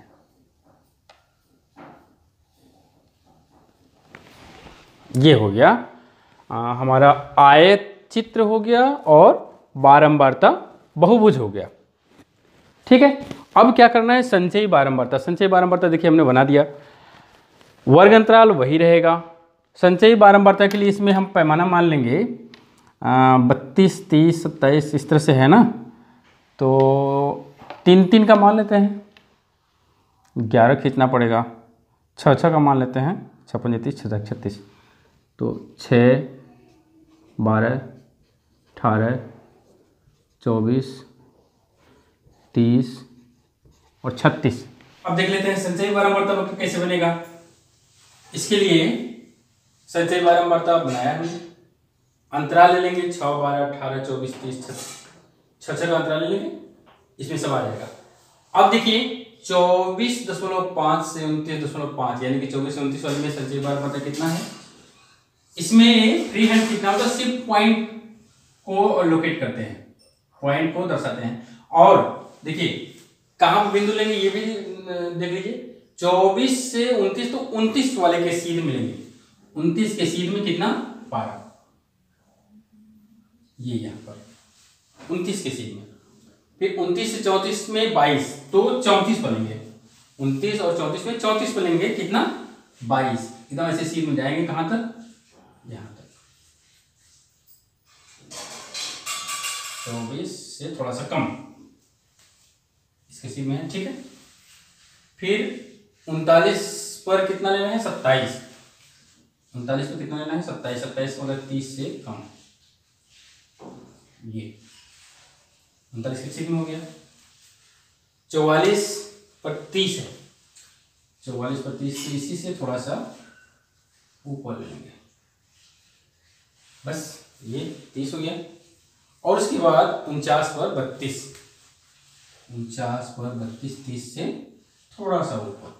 [SPEAKER 1] ये हो गया आ, हमारा आयत चित्र हो गया और बारंबारता बहुभुज हो गया। ठीक है, अब क्या करना है, संचयी बारंबारता। संचयी बारंबारता देखिए हमने बना दिया। वर्ग अंतराल वही रहेगा। संचयी बारंबारता के लिए इसमें हम पैमाना मान लेंगे बत्तीस, तीस, सत्ताईस, इस तरह से है ना। तो तीन तीन का मान लेते हैं, ग्यारह खींचना पड़ेगा। छः छः का मान लेते हैं, छप्पन तीस छः छत्तीस। तो छः, बारह, अठारह, चौबीस, तीस और छत्तीस। अब देख लेते हैं संचयी बारंबारता वक्र कैसे बनेगा। इसके लिए संचयी बारंबारता बनाया हमने। अंतराल ले लेंगे छः, बारह, अठारह, चौबीस, तीस, छः छः का अंतराल ले लेंगे, इसमें सब आ जाएगा। अब देखिए चौबीस दशमलव पाँच से उनतीस दशमलव पाँच, यानी कि चौबीस से उनतीस वाले में संचयी बारंबारता कितना है। इसमें फ्री हैंड कितना होता है, सिर्फ पॉइंट को लोकेट करते हैं, पॉइंट को दर्शाते हैं। और देखिए कहाँ बिंदु लेंगे ये भी देख लीजिए। चौबीस से उनतीस, तो उनतीस वाले के सीध मिलेंगे। उनतीस के सीध में कितना, बारह, ये यहाँ पर उनतीस के सीध में। फिर उनतीस से चौंतीस में बाईस, तो चौंतीस बनेंगे। उनतीस और चौंतीस में चौंतीस बनेंगे, कितना? बाईस। एकदम ऐसे सीध में जाएंगे कहां तक? यहां तक। चौबीस से थोड़ा सा कम इसके सीध में है, ठीक है। फिर उनतालीस पर कितना लेना है? सत्ताईस। उनतालीस पर कितना लेना है? सत्ताईस। सत्ताईस मतलब तीस से कम, ये उनतालीस के सीध में हो गया। चौवालीस पर तीस है, चौवालीस पर तीस, इसी से थोड़ा सा ऊपर ले लेंगे, बस ये तीस हो गया। और उसके बाद उनचास पर बत्तीस, उनचास पर बत्तीस, तीस से थोड़ा सा ऊपर,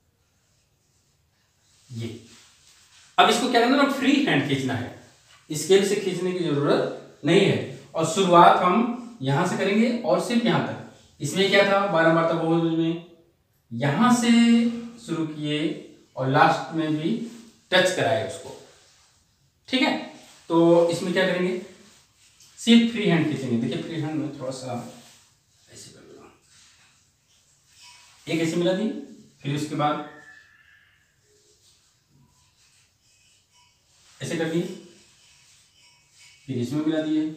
[SPEAKER 1] ये। अब इसको क्या करना है? फ्री हैंड खींचना है, स्केल से खींचने की जरूरत नहीं है। और शुरुआत हम यहां से करेंगे और सिर्फ यहां तक। इसमें क्या था? बारंबारता बहुपद में यहां से शुरू किए और लास्ट में भी टच कराए उसको, ठीक है। तो इसमें क्या करेंगे? सिर्फ फ्री हैंड खींचेंगे। देखिए फ्री हैंड में थोड़ा सा ऐसे कर लूंगा, एक ऐसे मिला दी, फिर उसके बाद ऐसे कर दिए, फिर इसमें मिला दिए,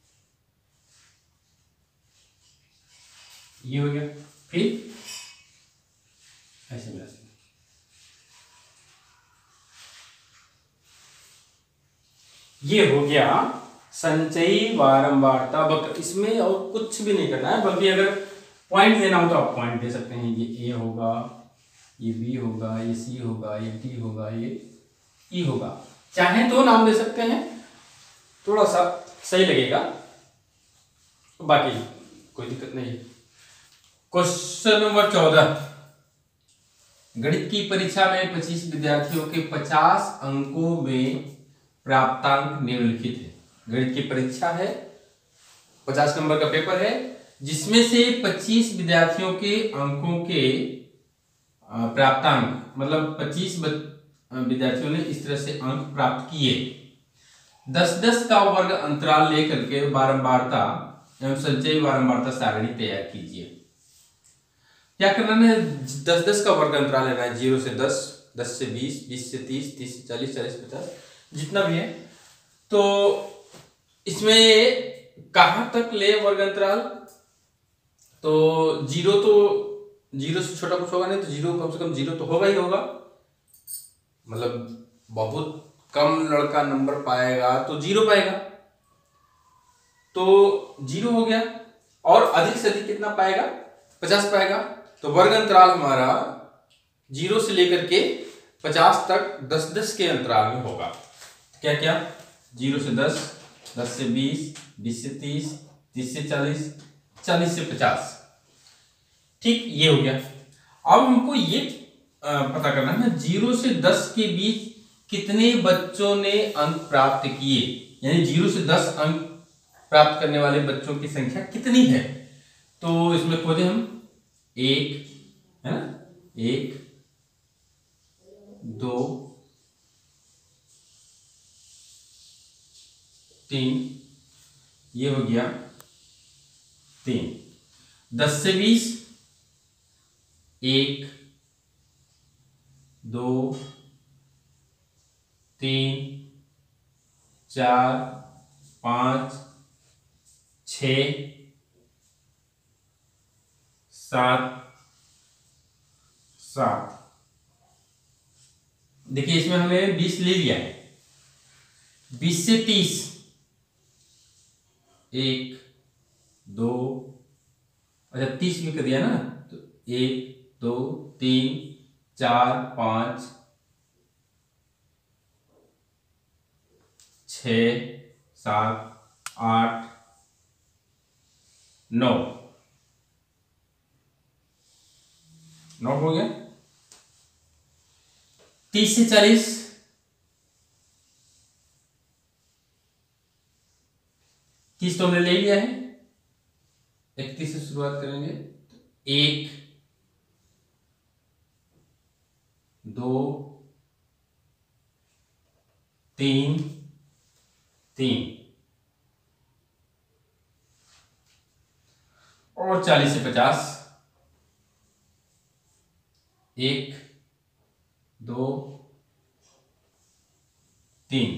[SPEAKER 1] ये हो गया, फिर ऐसे मिला दिए। ये हो गया संचयी वारंवारता वक्र। इसमें और कुछ भी नहीं करना है, बल्कि अगर पॉइंट देना हो तो आप पॉइंट दे सकते हैं। ये ए होगा, ये बी होगा, ये सी होगा, ये डी होगा, ये ई होगा। चाहे तो नाम दे सकते हैं, थोड़ा सा सही लगेगा, बाकी कोई दिक्कत नहीं है। क्वेश्चन नंबर चौदह, गणित की परीक्षा में पच्चीस विद्यार्थियों के पचास अंकों में प्राप्तांक निम्नलिखित है। गणित की परीक्षा है, पचास नंबर का पेपर है, जिसमें से पच्चीस विद्यार्थियों के अंकों के प्राप्तांक, मतलब पच्चीस विद्यार्थियों ने इस तरह से अंक प्राप्त किए। दस दस का वर्ग अंतराल लेकर के बारंबारता एवं संचयी बारंबारता सारणी तैयार कीजिए। क्या करना है? दस दस का वर्ग अंतराल लेना है, जीरो से दस, दस से बीस, बीस से तीस, तीस से चालीस, चालीस से पचास, जितना भी है। तो इसमें कहां तक ले वर्ग अंतराल? तो जीरो, तो जीरो से छोटा कुछ होगा नहीं, तो जीरो कम से कम जीरो तो होगा ही होगा। मतलब बहुत कम लड़का नंबर पाएगा तो जीरो पाएगा, तो जीरो हो गया। और अधिक से अधिक कितना पाएगा? पचास पाएगा। तो वर्ग अंतराल हमारा जीरो से लेकर के पचास तक दस दस के अंतराल में होगा। क्या क्या? जीरो से दस, दस से बीस, बीस से तीस, तीस से चालीस, चालीस से पचास, ठीक, ये हो गया। अब हमको ये पता करना है जीरो से दस के बीच कितने बच्चों ने अंक प्राप्त किए, यानी जीरो से दस अंक प्राप्त करने वाले बच्चों की संख्या कितनी है। तो इसमें खोजे हम एक, है ना, एक, दो, तीन, ये हो गया तीन। दस से बीस, एक, दो, तीन, चार, पांच, छ, सात, सात। देखिए इसमें हमें बीस ले लिया है। बीस से तीस, एक, दो, अच्छा तीस भी कर दिया ना, तो एक, दो, तीन, चार, पांच, छ, सात, आठ, नौ, नौ हो गया। तीस से चालीस, तीस तो हमने ले लिया है, इकतीस से शुरुआत करेंगे। एक, दो, तीन, तीन, और चालीस से पचास, एक, दो, तीन।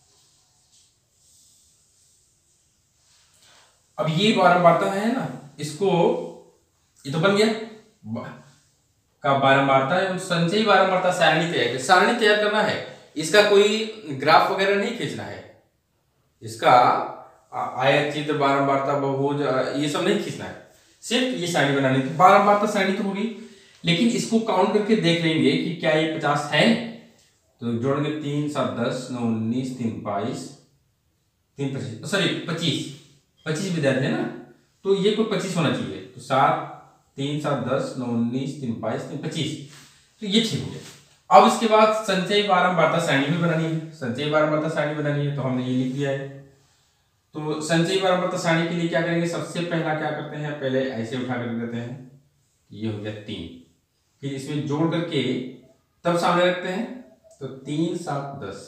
[SPEAKER 1] अब ये बारंबारता है ना, इसको ये तो बन गया का बारंबारता है, संचयी बारंबारता सारणी तैयार सारणी तैयार करना है। इसका कोई ग्राफ वगैरह नहीं खींचना है, इसका आयत चित्र बारंबारता बहुभुज ये सब नहीं खींचना है, सिर्फ ये सारणी बनानी थी। बारंबारता सारणी तो होगी, लेकिन इसको काउंट करके देख लेंगे कि क्या ये पचास है। तो जोड़ेंगे तीन सात दस, नौ उन्नीस, तीन बाईस, तीन पच्चीस, सॉरी पच्चीस पच्चीस विद्यार्थी है ना, तो ये कोई पच्चीस होना चाहिए। तो सात, तीन सात दस, नौ उन्नीस, तीन बाईस, तीन पच्चीस, तो ये ठीक हो गया। अब इसके बाद संचयी बारंबारता सारणी भी बनानी है, संचयी बारंबारता सारणी बनानी है, तो हमने ये लिख दिया है। तो संचयी बारंबारता सारणी के लिए क्या करेंगे, सबसे पहला क्या करते हैं, पहले ऐसे उठा कर देते हैं, ये हो गया तीन, फिर इसमें जोड़ करके तब सामने रखते हैं। तो तीन सात दस,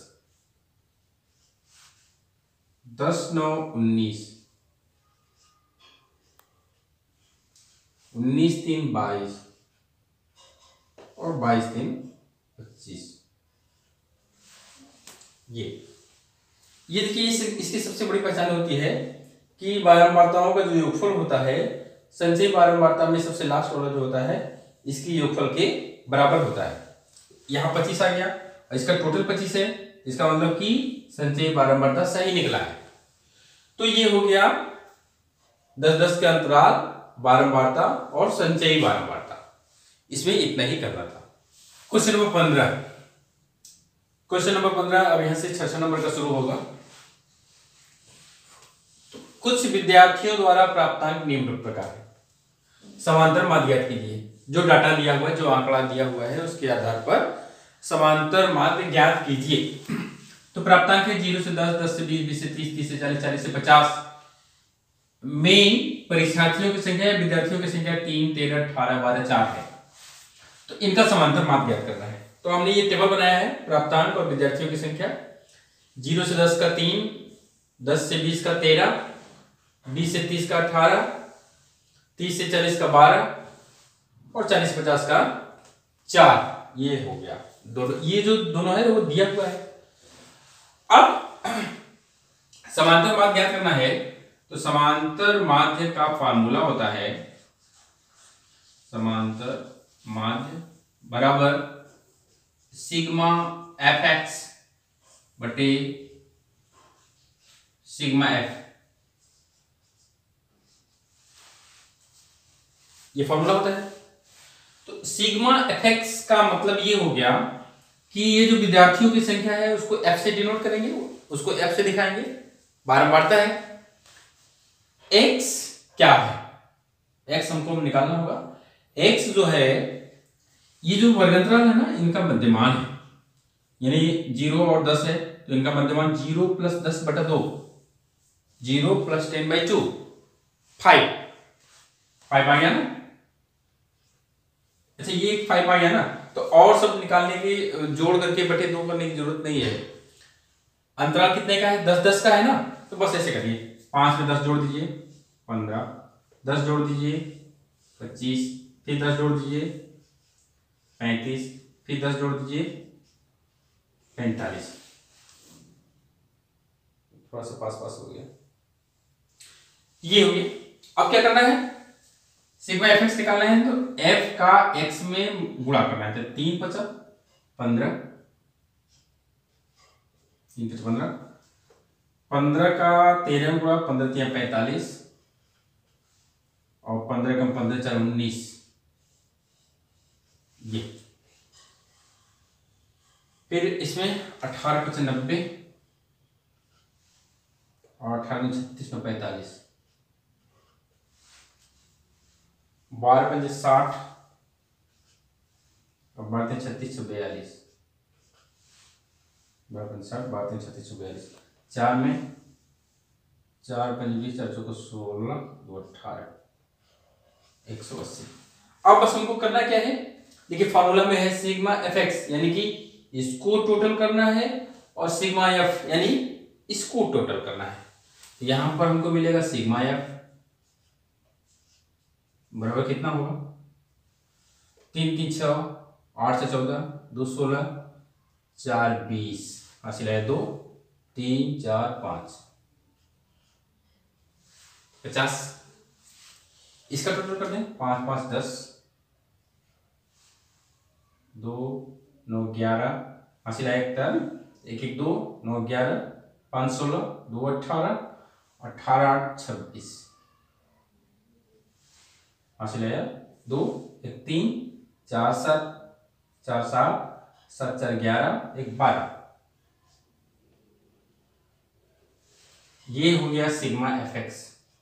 [SPEAKER 1] दस नौ उन्नीस, उन्नीस तीन बाईस और बाईस तीन पच्चीस। ये ये देखिए, इस, इसकी सबसे बड़ी पहचान होती है कि बारंबारताओं का जो योगफल होता है, संचयी बारंबारता में सबसे लास्ट वाला जो होता है, इसकी योगफल के बराबर होता है। यहाँ पच्चीस आ गया, इसका टोटल पच्चीस है, इसका मतलब कि संचयी बारंबारता सही निकला है। तो ये हो गया दस दस के अंतराल बारंबारता और संचयी बारंबारता, इसमें इतना ही करना था। क्वेश्चन नंबर पंद्रह, क्वेश्चन नंबर पंद्रह अब यहां से छह नंबर का शुरू होगा। तो कुछ विद्यार्थियों द्वारा प्राप्तांक निम्न प्रकार है। समांतर माध्य ज्ञात कीजिए। जो डाटा दिया हुआ है, जो आंकड़ा दिया हुआ है, उसके आधार पर समांतर माध्य ज्ञात कीजिए। तो प्राप्तांक है जीरो से दस, दस से बीस, बीस से तीस, तीस से चालीस, चालीस से पचास में परीक्षार्थियों की संख्या या विद्यार्थियों की संख्या तीन, तेरह, अठारह, बारह, चार है। तो इनका समांतर माध्य ज्ञात करना है। तो हमने ये टेबल बनाया है, प्राप्तांक और विद्यार्थियों की संख्या। जीरो से दस का तीन, दस से बीस का तेरह, बीस से तीस का अठारह, तीस से चालीस का बारह और चालीस पचास का चार। ये हो गया दोनों, ये जो दोनों है वो दिया हुआ है। अब समांतर माध्य ज्ञात करना है, तो समांतर माध्य का फार्मूला होता है, समांतर माध्य बराबर सिग्मा एफ एक्स बटे सिग्मा एफ। ये फॉर्मूला होता है। तो सिग्मा एफ एक्स का मतलब ये हो गया कि ये जो विद्यार्थियों की संख्या है उसको एफ से डिनोट करेंगे, उसको एफ से दिखाएंगे, बारंबारता है। एक्स क्या है, एक्स हमको निकालना होगा। एक्स जो है, ये जो वर्गंतराल है ना, इनका मध्यमान है, यानी जीरो और दस है, तो इनका मध्यमान जीरो प्लस दस बटा दो, zero plus ten by two, five five आ गया ना। अच्छा, ये फाइव आ गया ना, तो और सब निकालने की जोड़ करके बटे दो करने की जरूरत नहीं है। अंतराल कितने का है, दस दस का है ना, तो बस ऐसे करिए, पांच में दस जोड़ दीजिए पंद्रह, दस जोड़ दीजिए पच्चीस, फिर दस जोड़ दीजिए पैंतीस, फिर दस जोड़ दीजिए पैंतालीस। थोड़ा सा पास पास हो गया, ये हो गया। अब क्या करना है, सिग्मा एफ एक्स निकालना है, तो एफ का एक्स में गुणा करना है। तो तीन पचा पंद्रह, तीन पचा पंद्रह, पंद्रह का तेरह में गुणा, पंद्रह तिया पैंतालीस और पंद्रह कम पंद्रह चार उन्नीस। ये फिर इसमें अठारह पचास नब्बे और अठारह छत्तीस में पैंतालीस, बारह पंजे साठ और बारह तीन छत्तीस सौ बयालीस, बारह पंजे साठ, बारह तीन छत्तीस सौ बयालीस, चार में चार पंजे बीस, चार चौको सोलह, दो अठारह, एक सौ अस्सी। अब बस हमको करना क्या है, देखिए फॉर्मूला में है सिग्मा एफ एक्स, यानी कि इसको टोटल करना है, और सिग्मा एफ यानी इसको टोटल करना है। यहां पर हमको मिलेगा सिग्मा एफ बराबर कितना होगा, तीन तीन छः, आठ से चौदह, दो सोलह, चार बीस, हासिल है दो, तीन चार पाँच, पचास। इसका टोटल कर दें, पाँच पाँच दस, दो नौ ग्यारह, हासिल है एक टर्म, एक एक दो, नौ ग्यारह, पाँच सोलह, दो अठारह, अठारह आठ छब्बीस, हासिल है दो, एक तीन, चार सात, चार सात, सात चार ग्यारह, एक बारह। ये हो गया सिग्मा एफ एक्स।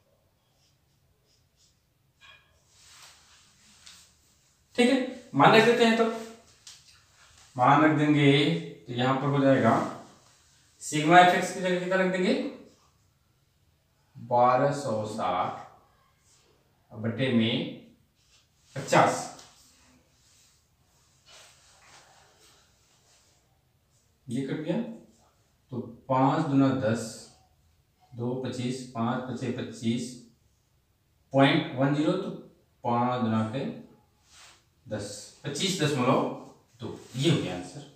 [SPEAKER 1] ठीक है, मान रख देते हैं, तो मान रख देंगे तो यहां पर हो जाएगा सिग्मा एफ एक्स की जगह कितना रख देंगे, बारह सौ साठ बटे में पचास। ये कट गया तो पांच दुना दस, दो पच्चीस, पांच पचे पच्चीस, पॉइंट वन जीरो, तो पांच दुना के दस, पच्चीस दशमलव दो। ये हो गया आंसर,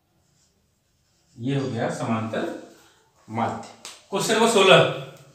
[SPEAKER 1] ये हो गया समांतर माध्य। क्वेश्चन नंबर सोलह,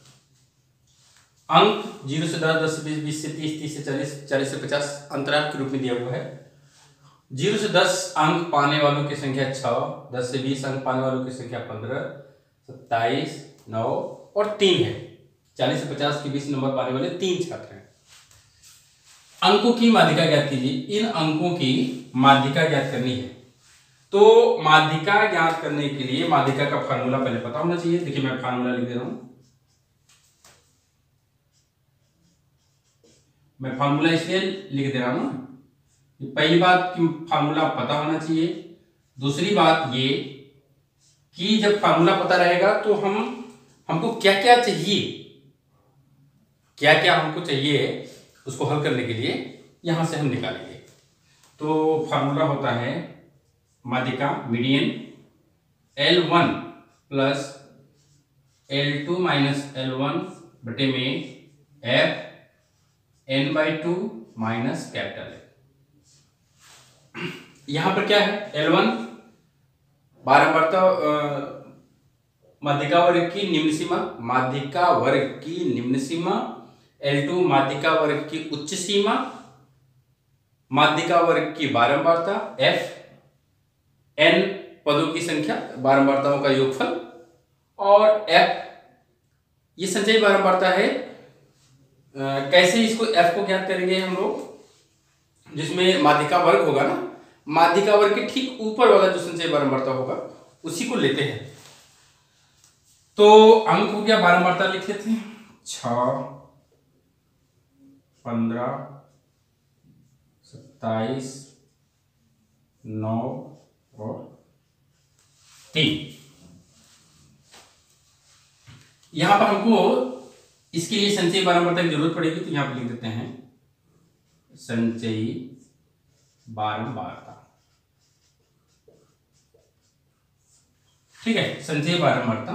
[SPEAKER 1] अंक जीरो से दस, दस से बीस, बीस से तीस, तीस से चालीस, चालीस से पचास अंतराल के रूप में दिया हुआ है। जीरो से दस अंक पाने वालों की संख्या छः, दस से बीस अंक पाने वालों की संख्या पंद्रह, सत्ताईस, नौ और तीन है। चालीस से पचास के बीस नंबर पाने वाले तीन छात्र हैं। अंकों की माध्यिका ज्ञात कीजिए। इन अंकों की माध्यिका ज्ञात करनी है। तो माध्यिका ज्ञात करने के लिए माध्यिका का फार्मूला पहले पता होना चाहिए। देखिए मैं फार्मूला लिख दे रहा हूं, मैं फार्मूला इसलिए लिख दे रहा हूं, पहली बात कि फार्मूला पता होना चाहिए। दूसरी बात ये कि जब फार्मूला पता रहेगा तो हम हमको क्या क्या चाहिए, क्या क्या हमको चाहिए उसको हल करने के लिए यहां से हम निकालेंगे। तो फार्मूला होता है माध्यिका median L one plus L two minus L one बटे में F N by two minus capital है। यहां पर क्या है, एल वन बारंबारता माध्यिका वर्ग की निम्न सीमा, माध्यिका वर्ग की निम्न सीमा, एल टू माध्यिका वर्ग की उच्च सीमा, माध्यिका वर्ग की बारंबारता, एफ एन पदों की संख्या, बारंबारताओं का योगफल, और एफ ये संचयी बारंबारता है। आ, कैसे इसको एफ को ज्ञात करेंगे हम लोग, जिसमें माध्यिका वर्ग होगा ना, माध्यिका वर्ग के ठीक ऊपर वाला जो संचयी बारंबारता होगा उसी को लेते हैं। तो अंक हो गया, बारंबारता लिख लेते हैं, छ, पंद्रह, सत्ताईस, नौ और तीन। यहां पर हमको इसके लिए संचयी बारंबारता की जरूरत पड़ेगी, तो यहां पर लिख देते हैं संचयी बारंबारता। ठीक है, संचयी बारंबारता।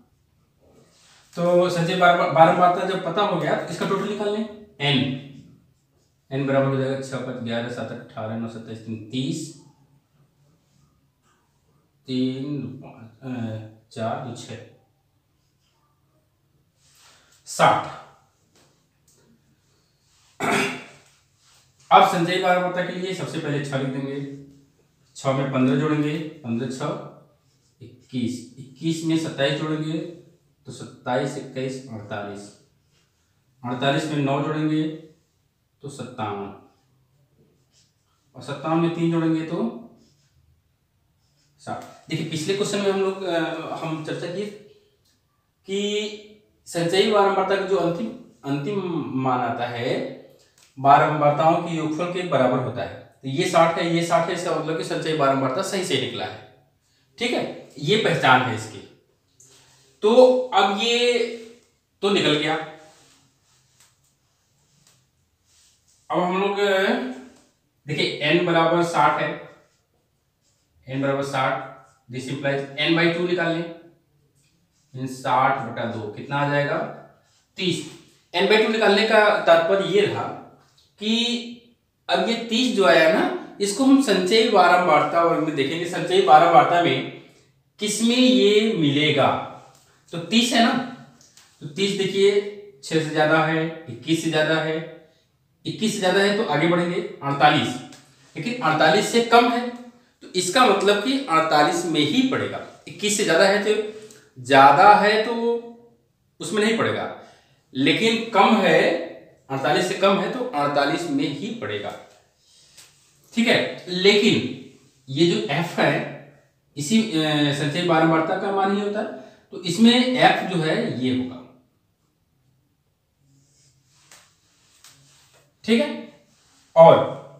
[SPEAKER 1] तो संचयी बारंबारता जब पता हो गया तो इसका टोटल निकाल लें। एन एन बराबर हो जाएगा छह पाँच ग्यारह, सात अठारह, नौ सत्ताईस, तीन तीस, तीन चार दो छः, साठ। अब संचयी बारंबारता के लिए सबसे पहले छह लिख देंगे, छह में पंद्रह जोड़ेंगे, पंद्रह छः इक्कीस, इक्कीस में सत्ताईस जोड़ेंगे तो सत्ताईस, इक्कीस, अड़तालीस, अड़तालीस में नौ जोड़ेंगे तो सत्तावन, और सत्तावन में तीन जोड़ेंगे तो साठ। देखिए पिछले क्वेश्चन में हम लोग हम चर्चा की कि संचयी बारंबारता का जो अंतिम अंतिम मान आता है बारंबारताओं के योगफल के बराबर होता है। तो ये साठ है, ये साठ है, इसका मतलब कि संचयी बारंबारता सही से निकला है। ठीक है, ये पहचान है इसकी। तो अब ये तो निकल गया। अब हम लोग देखिए n बराबर साठ है, n बराबर साठ, this implies n by two निकाल लें, इन साठ बटा दो कितना आ जाएगा, तीस। n बाई टू निकालने का तात्पर्य ये रहा कि अब ये तीस जो आया ना, इसको हम संचयी बारंबारता वर्ग में देखेंगे। संचयी बारंबारता में किसमें ये मिलेगा? तो तीस है ना, तो तीस देखिए छह से ज्यादा है, इक्कीस से ज्यादा है, इक्कीस से ज्यादा है तो आगे बढ़ेंगे अड़तालीस, लेकिन अड़तालीस से कम है तो इसका मतलब कि अड़तालीस में ही पड़ेगा। इक्कीस से ज्यादा है तो ज्यादा है तो उसमें नहीं पड़ेगा, लेकिन कम है, अड़तालीस से कम है तो अड़तालीस में ही पड़ेगा। ठीक है, लेकिन ये जो f है इसी संचयी बारंबारता का मान ही होता है, तो इसमें f जो है ये होगा। ठीक है, और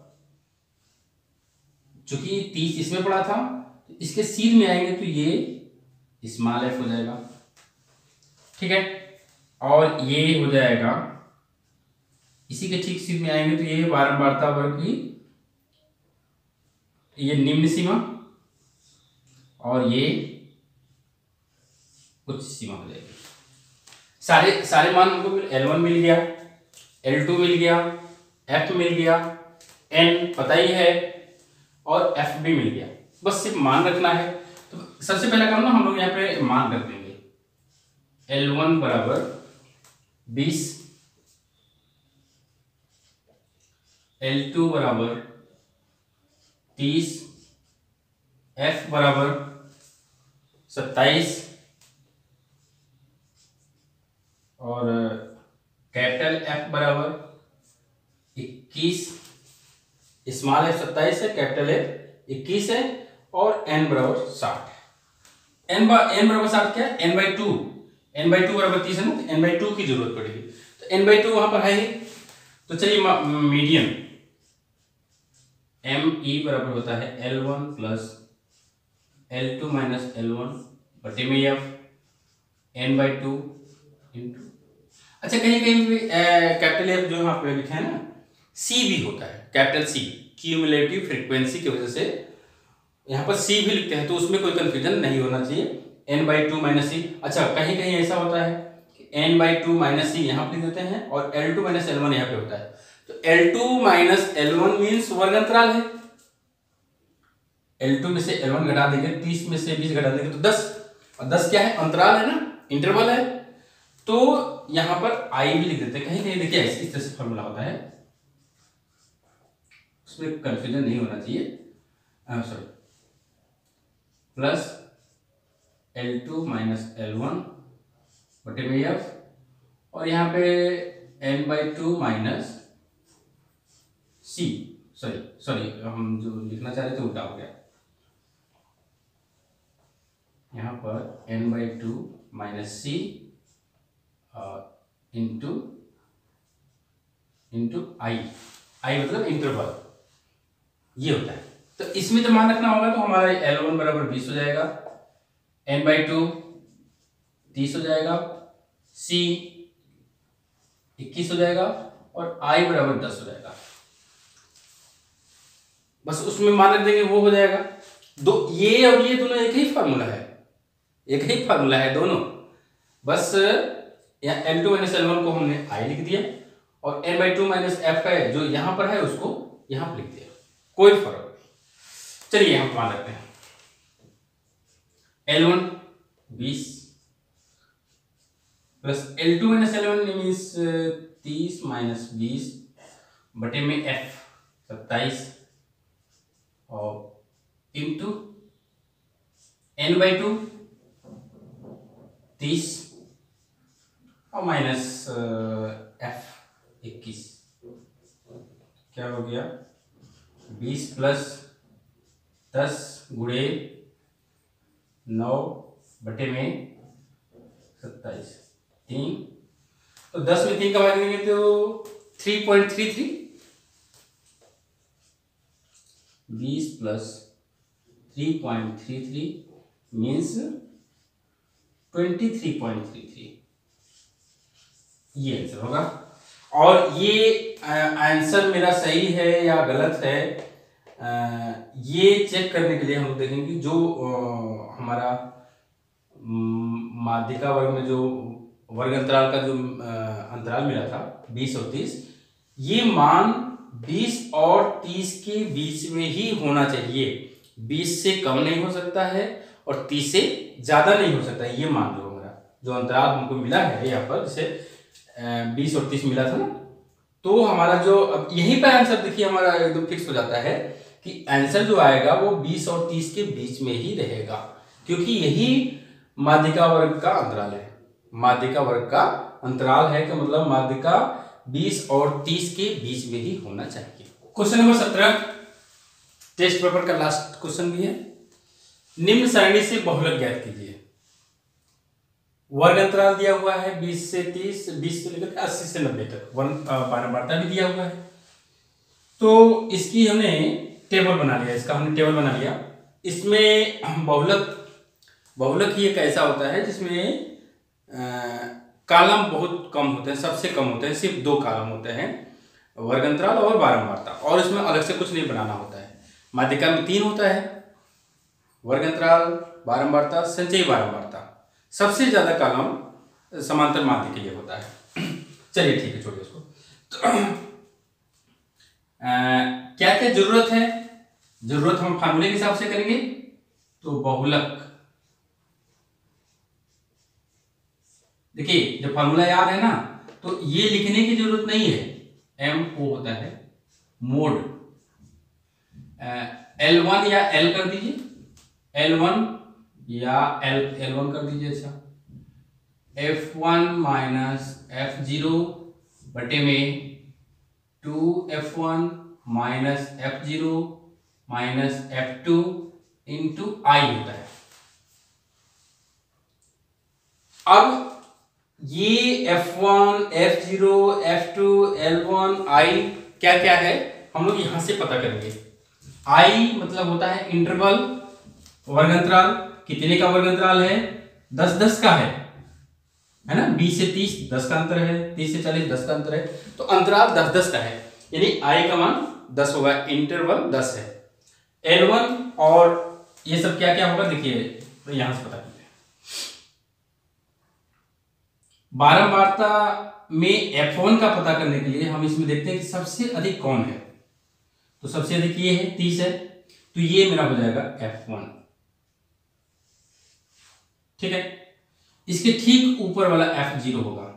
[SPEAKER 1] चूंकि तीस इसमें पड़ा था तो इसके सीध में आएंगे तो ये स्मॉल f हो जाएगा। ठीक है, और ये हो जाएगा, इसी के ठीक सीध में आएंगे तो ये बारंबारता वर्ग की ये निम्न सीमा और ये उच्च सीमा हो जाएगी। सारे सारे मान हमको एल वन मिल गया, एल टू मिल गया, F मिल गया, N पता ही है और F भी मिल गया। बस सिर्फ मान रखना है। तो सबसे पहला काम ना हम लोग यहाँ पे मान रख देंगे। एल वन बराबर बीस, एल टू बराबर तीस, F बराबर सत्ताईस और कैपिटल F बराबर इक्कीस। स्मॉल f सत्ताईस है, कैपिटल F इक्कीस है और n बराबर साठ। n n बराबर साठ क्या है? n by two, n by two बराबर तीस है ना, तो n बाई टू की जरूरत पड़ेगी। तो n बाई टू वहां पर है ही, तो चलिए मीडियम एम ई बराबर होता है L one plus L two minus L one बटे में F N by two into, अच्छा कहीं कहीं भी कैपिटल एफ जो यहाँ पे लिखा है ना, सी भी होता है, कैपिटल सी, क्यूमुलेटिव फ्रीक्वेंसी की वजह से यहाँ पर सी भी लिखते हैं, तो उसमें कोई कंफ्यूजन नहीं होना चाहिए। N by two minus C, अच्छा कहीं कहीं ऐसा होता है कि N by two minus C यहाँ पे लिख देते हैं और L two minus L one यहाँ पे होता है, तो L two minus L one means वर्ग अंतराल है। एल टू में से एल वन घटा देंगे, तीस में से बीस घटा देंगे तो दस, और दस क्या है? अंतराल है ना, इंटरवल है, तो यहां पर आई भी लिख देते हैं। कहीं कहीं देखिए इस तरह से फॉर्मूला होता है, उसमें कंफ्यूजन नहीं होना चाहिए। Sorry, plus L two minus L one बटे में एफ, और यहाँ पे N by two minus C, sorry sorry हम जो लिखना चाह रहे थे उल्टा हो गया, यहाँ पर N by two minus C into into I, I मतलब इंटरवल, ये होता है। तो इसमें जब मान रखना होगा तो हमारा एल वन बराबर बीस हो जाएगा, एन बाई टू तीस हो जाएगा, सी इक्कीस हो जाएगा और आई बराबर दस हो जाएगा। बस उसमें मान रख देंगे, वो हो जाएगा। दो ये और ये दोनों एक ही फार्मूला है, एक ही फार्मूला है दोनों, बस यहाँ L two minus L one को हमने आई लिख दिया और N by two minus F है जो यहां पर है उसको यहां पर लिख दिया, कोई फर्क नहीं। चलिए हम मान रखते हैं एल वन बीस plus L two minus L one means तीस माइनस बीस बटे में एफ सत्ताईस और इंटू एन बाई टू तीस और माइनस एफ इक्कीस, क्या हो गया? बीस प्लस दस गुणे नौ बटे में सत्ताईस, तीन, तो दस में तीन का भाग देंगे तो थ्री पॉइंट थ्री थ्री, बीस plus three point three three means twenty three point three three, ये आंसर होगा। और ये आंसर मेरा सही है या गलत है, आ, ये चेक करने के लिए हम देखेंगे जो आ, हमारा माध्यिका वर्ग में जो वर्ग अंतराल का जो आ, अंतराल मिला था बीस और तीस, ये मान बीस और तीस के बीच में ही होना चाहिए, बीस से कम नहीं हो सकता है और तीस से ज्यादा नहीं हो सकता है। ये मान लो मेरा जो अंतराल हमको मिला है यहाँ पर, जैसे बीस और तीस मिला था ना, तो हमारा जो अब यहीं पर आंसर देखिए हमारा एकदम फिक्स हो जाता है कि आंसर जो आएगा वो बीस और तीस के बीच में ही रहेगा, क्योंकि यही माध्यिका वर्ग का अंतराल है। माध्यिका वर्ग का अंतराल है कि मतलब माध्यिका बीस और तीस के बीच में ही होना चाहिए। क्वेश्चन नंबर सत्रह टेस्ट पेपर का लास्ट क्वेश्चन भी है। निम्न सारणी से बहुलक ज्ञात कीजिए। वर्ग अंतराल दिया हुआ है बीस से तीस, बीस से लेकर अस्सी से नब्बे तक, वर्ग बारंबारता भी दिया हुआ है। तो इसकी हमने टेबल बना लिया, इसका हमने टेबल बना लिया। इसमें बहुलक बहुलक ही एक ऐसा होता है जिसमें कॉलम बहुत कम होते हैं, सबसे कम होते हैं, सिर्फ दो कॉलम होते हैं, वर्ग अंतराल और बारंबारता, और इसमें अलग से कुछ नहीं बनाना होता है। माध्यिका में तीन होता है, वर्ग अंतराल, बारंबारता, संचयी बारंबारता। सबसे ज्यादा कॉलम समांतर माध्य के लिए होता है। चलिए ठीक है, छोड़िए इसको। तो, क्या क्या जरूरत है? जरूरत हम फार्मूले के हिसाब से करेंगे। तो बहुलक देखिए, जब फार्मूला याद है ना तो ये लिखने की जरूरत नहीं है। एम ओ होता है मोड, एल वन या एल कर दीजिए, एल वन या एल एल वन कर दीजिए। अच्छा, F one minus F zero बटे में two F one minus F zero minus F two into I होता है। अब ये F one, F zero, F two, L one, I क्या क्या है हम लोग यहां से पता करेंगे। आई मतलब होता है इंटरवल, वर्ग अंतराल। कितने का वर्ग अंतराल है? दस दस का है, है ना। बीस से तीस दस का अंतर है, तीस से चालीस दस का अंतर है, तो अंतराल दस दस का है, यानी आई का मान दस होगा, इंटरवल दस है। एल वन और ये सब क्या क्या होगा देखिए, तो यहां से पता कीजिए। बारंबारता में एफ वन का पता करने के लिए हम इसमें देखते हैं कि सबसे अधिक कौन है, तो सबसे अधिक ये है, तीस है, तो ये मेरा हो जाएगा एफ वन। ठीक है, इसके ठीक ऊपर वाला एफ जीरो होगा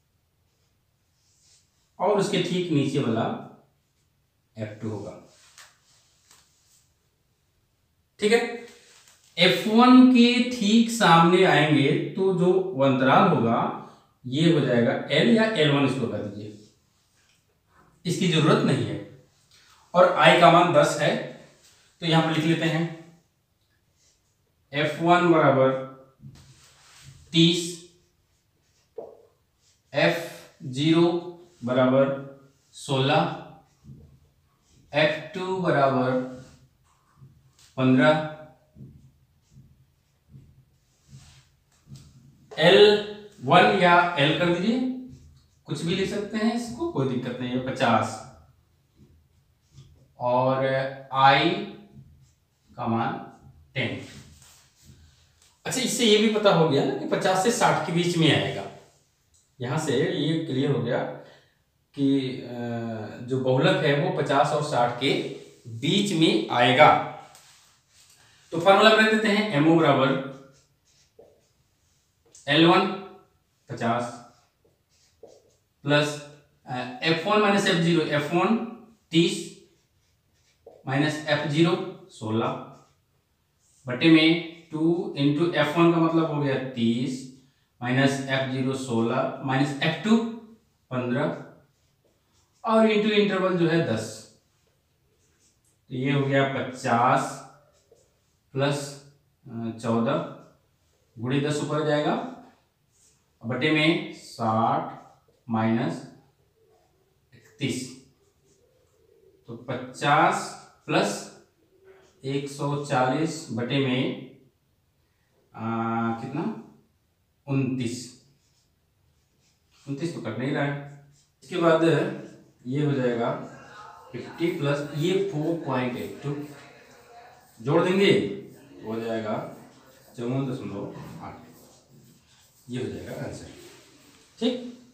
[SPEAKER 1] और उसके ठीक नीचे वाला एफ टू होगा। ठीक है, एफ वन के ठीक सामने आएंगे तो जो अंतराल होगा ये हो जाएगा L या एल वन, इसको कर दीजिए, इसकी जरूरत नहीं है। और I का मान दस है, तो यहां पर लिख लेते हैं एफ वन बराबर तीस, एफ जीरो बराबर सोलह, एफ टू बराबर पंद्रह, एल वन या एल कर दीजिए, कुछ भी लिख सकते हैं इसको, कोई दिक्कत नहीं है, पचास, और आई का मान टेन। अच्छा, इससे ये भी पता हो गया ना कि पचास से साठ के बीच में आएगा। यहां से ये क्लियर हो गया कि जो बहुलक है वो पचास और साठ के बीच में आएगा। तो फार्मूला बना देते हैं, एमओ बराबर एल वन पचास plus F one minus F zero, F one तीस माइनस एफ जीरो सोलह बटे में टू इंटू एफ वन का मतलब हो गया तीस माइनस एफ जीरो सोलह माइनस एफ टू पंद्रह और इंटू इंटरवल जो है दस, तो ये हो गया पचास प्लस चौदह गुणे दस ऊपर जाएगा बटे में साठ माइनस इकतीस, तो पचास प्लस एक सौ चालीस बटे में आ, कितना उनतीस, उनतीस तो कट नहीं रहा है। इसके बाद ये हो जाएगा फिफ्टी प्लस ये फोर पॉइंट एट टू जोड़ देंगे, हो जाएगा चौवन दशमलव आठ, ये हो जाएगा आंसर। ठीक।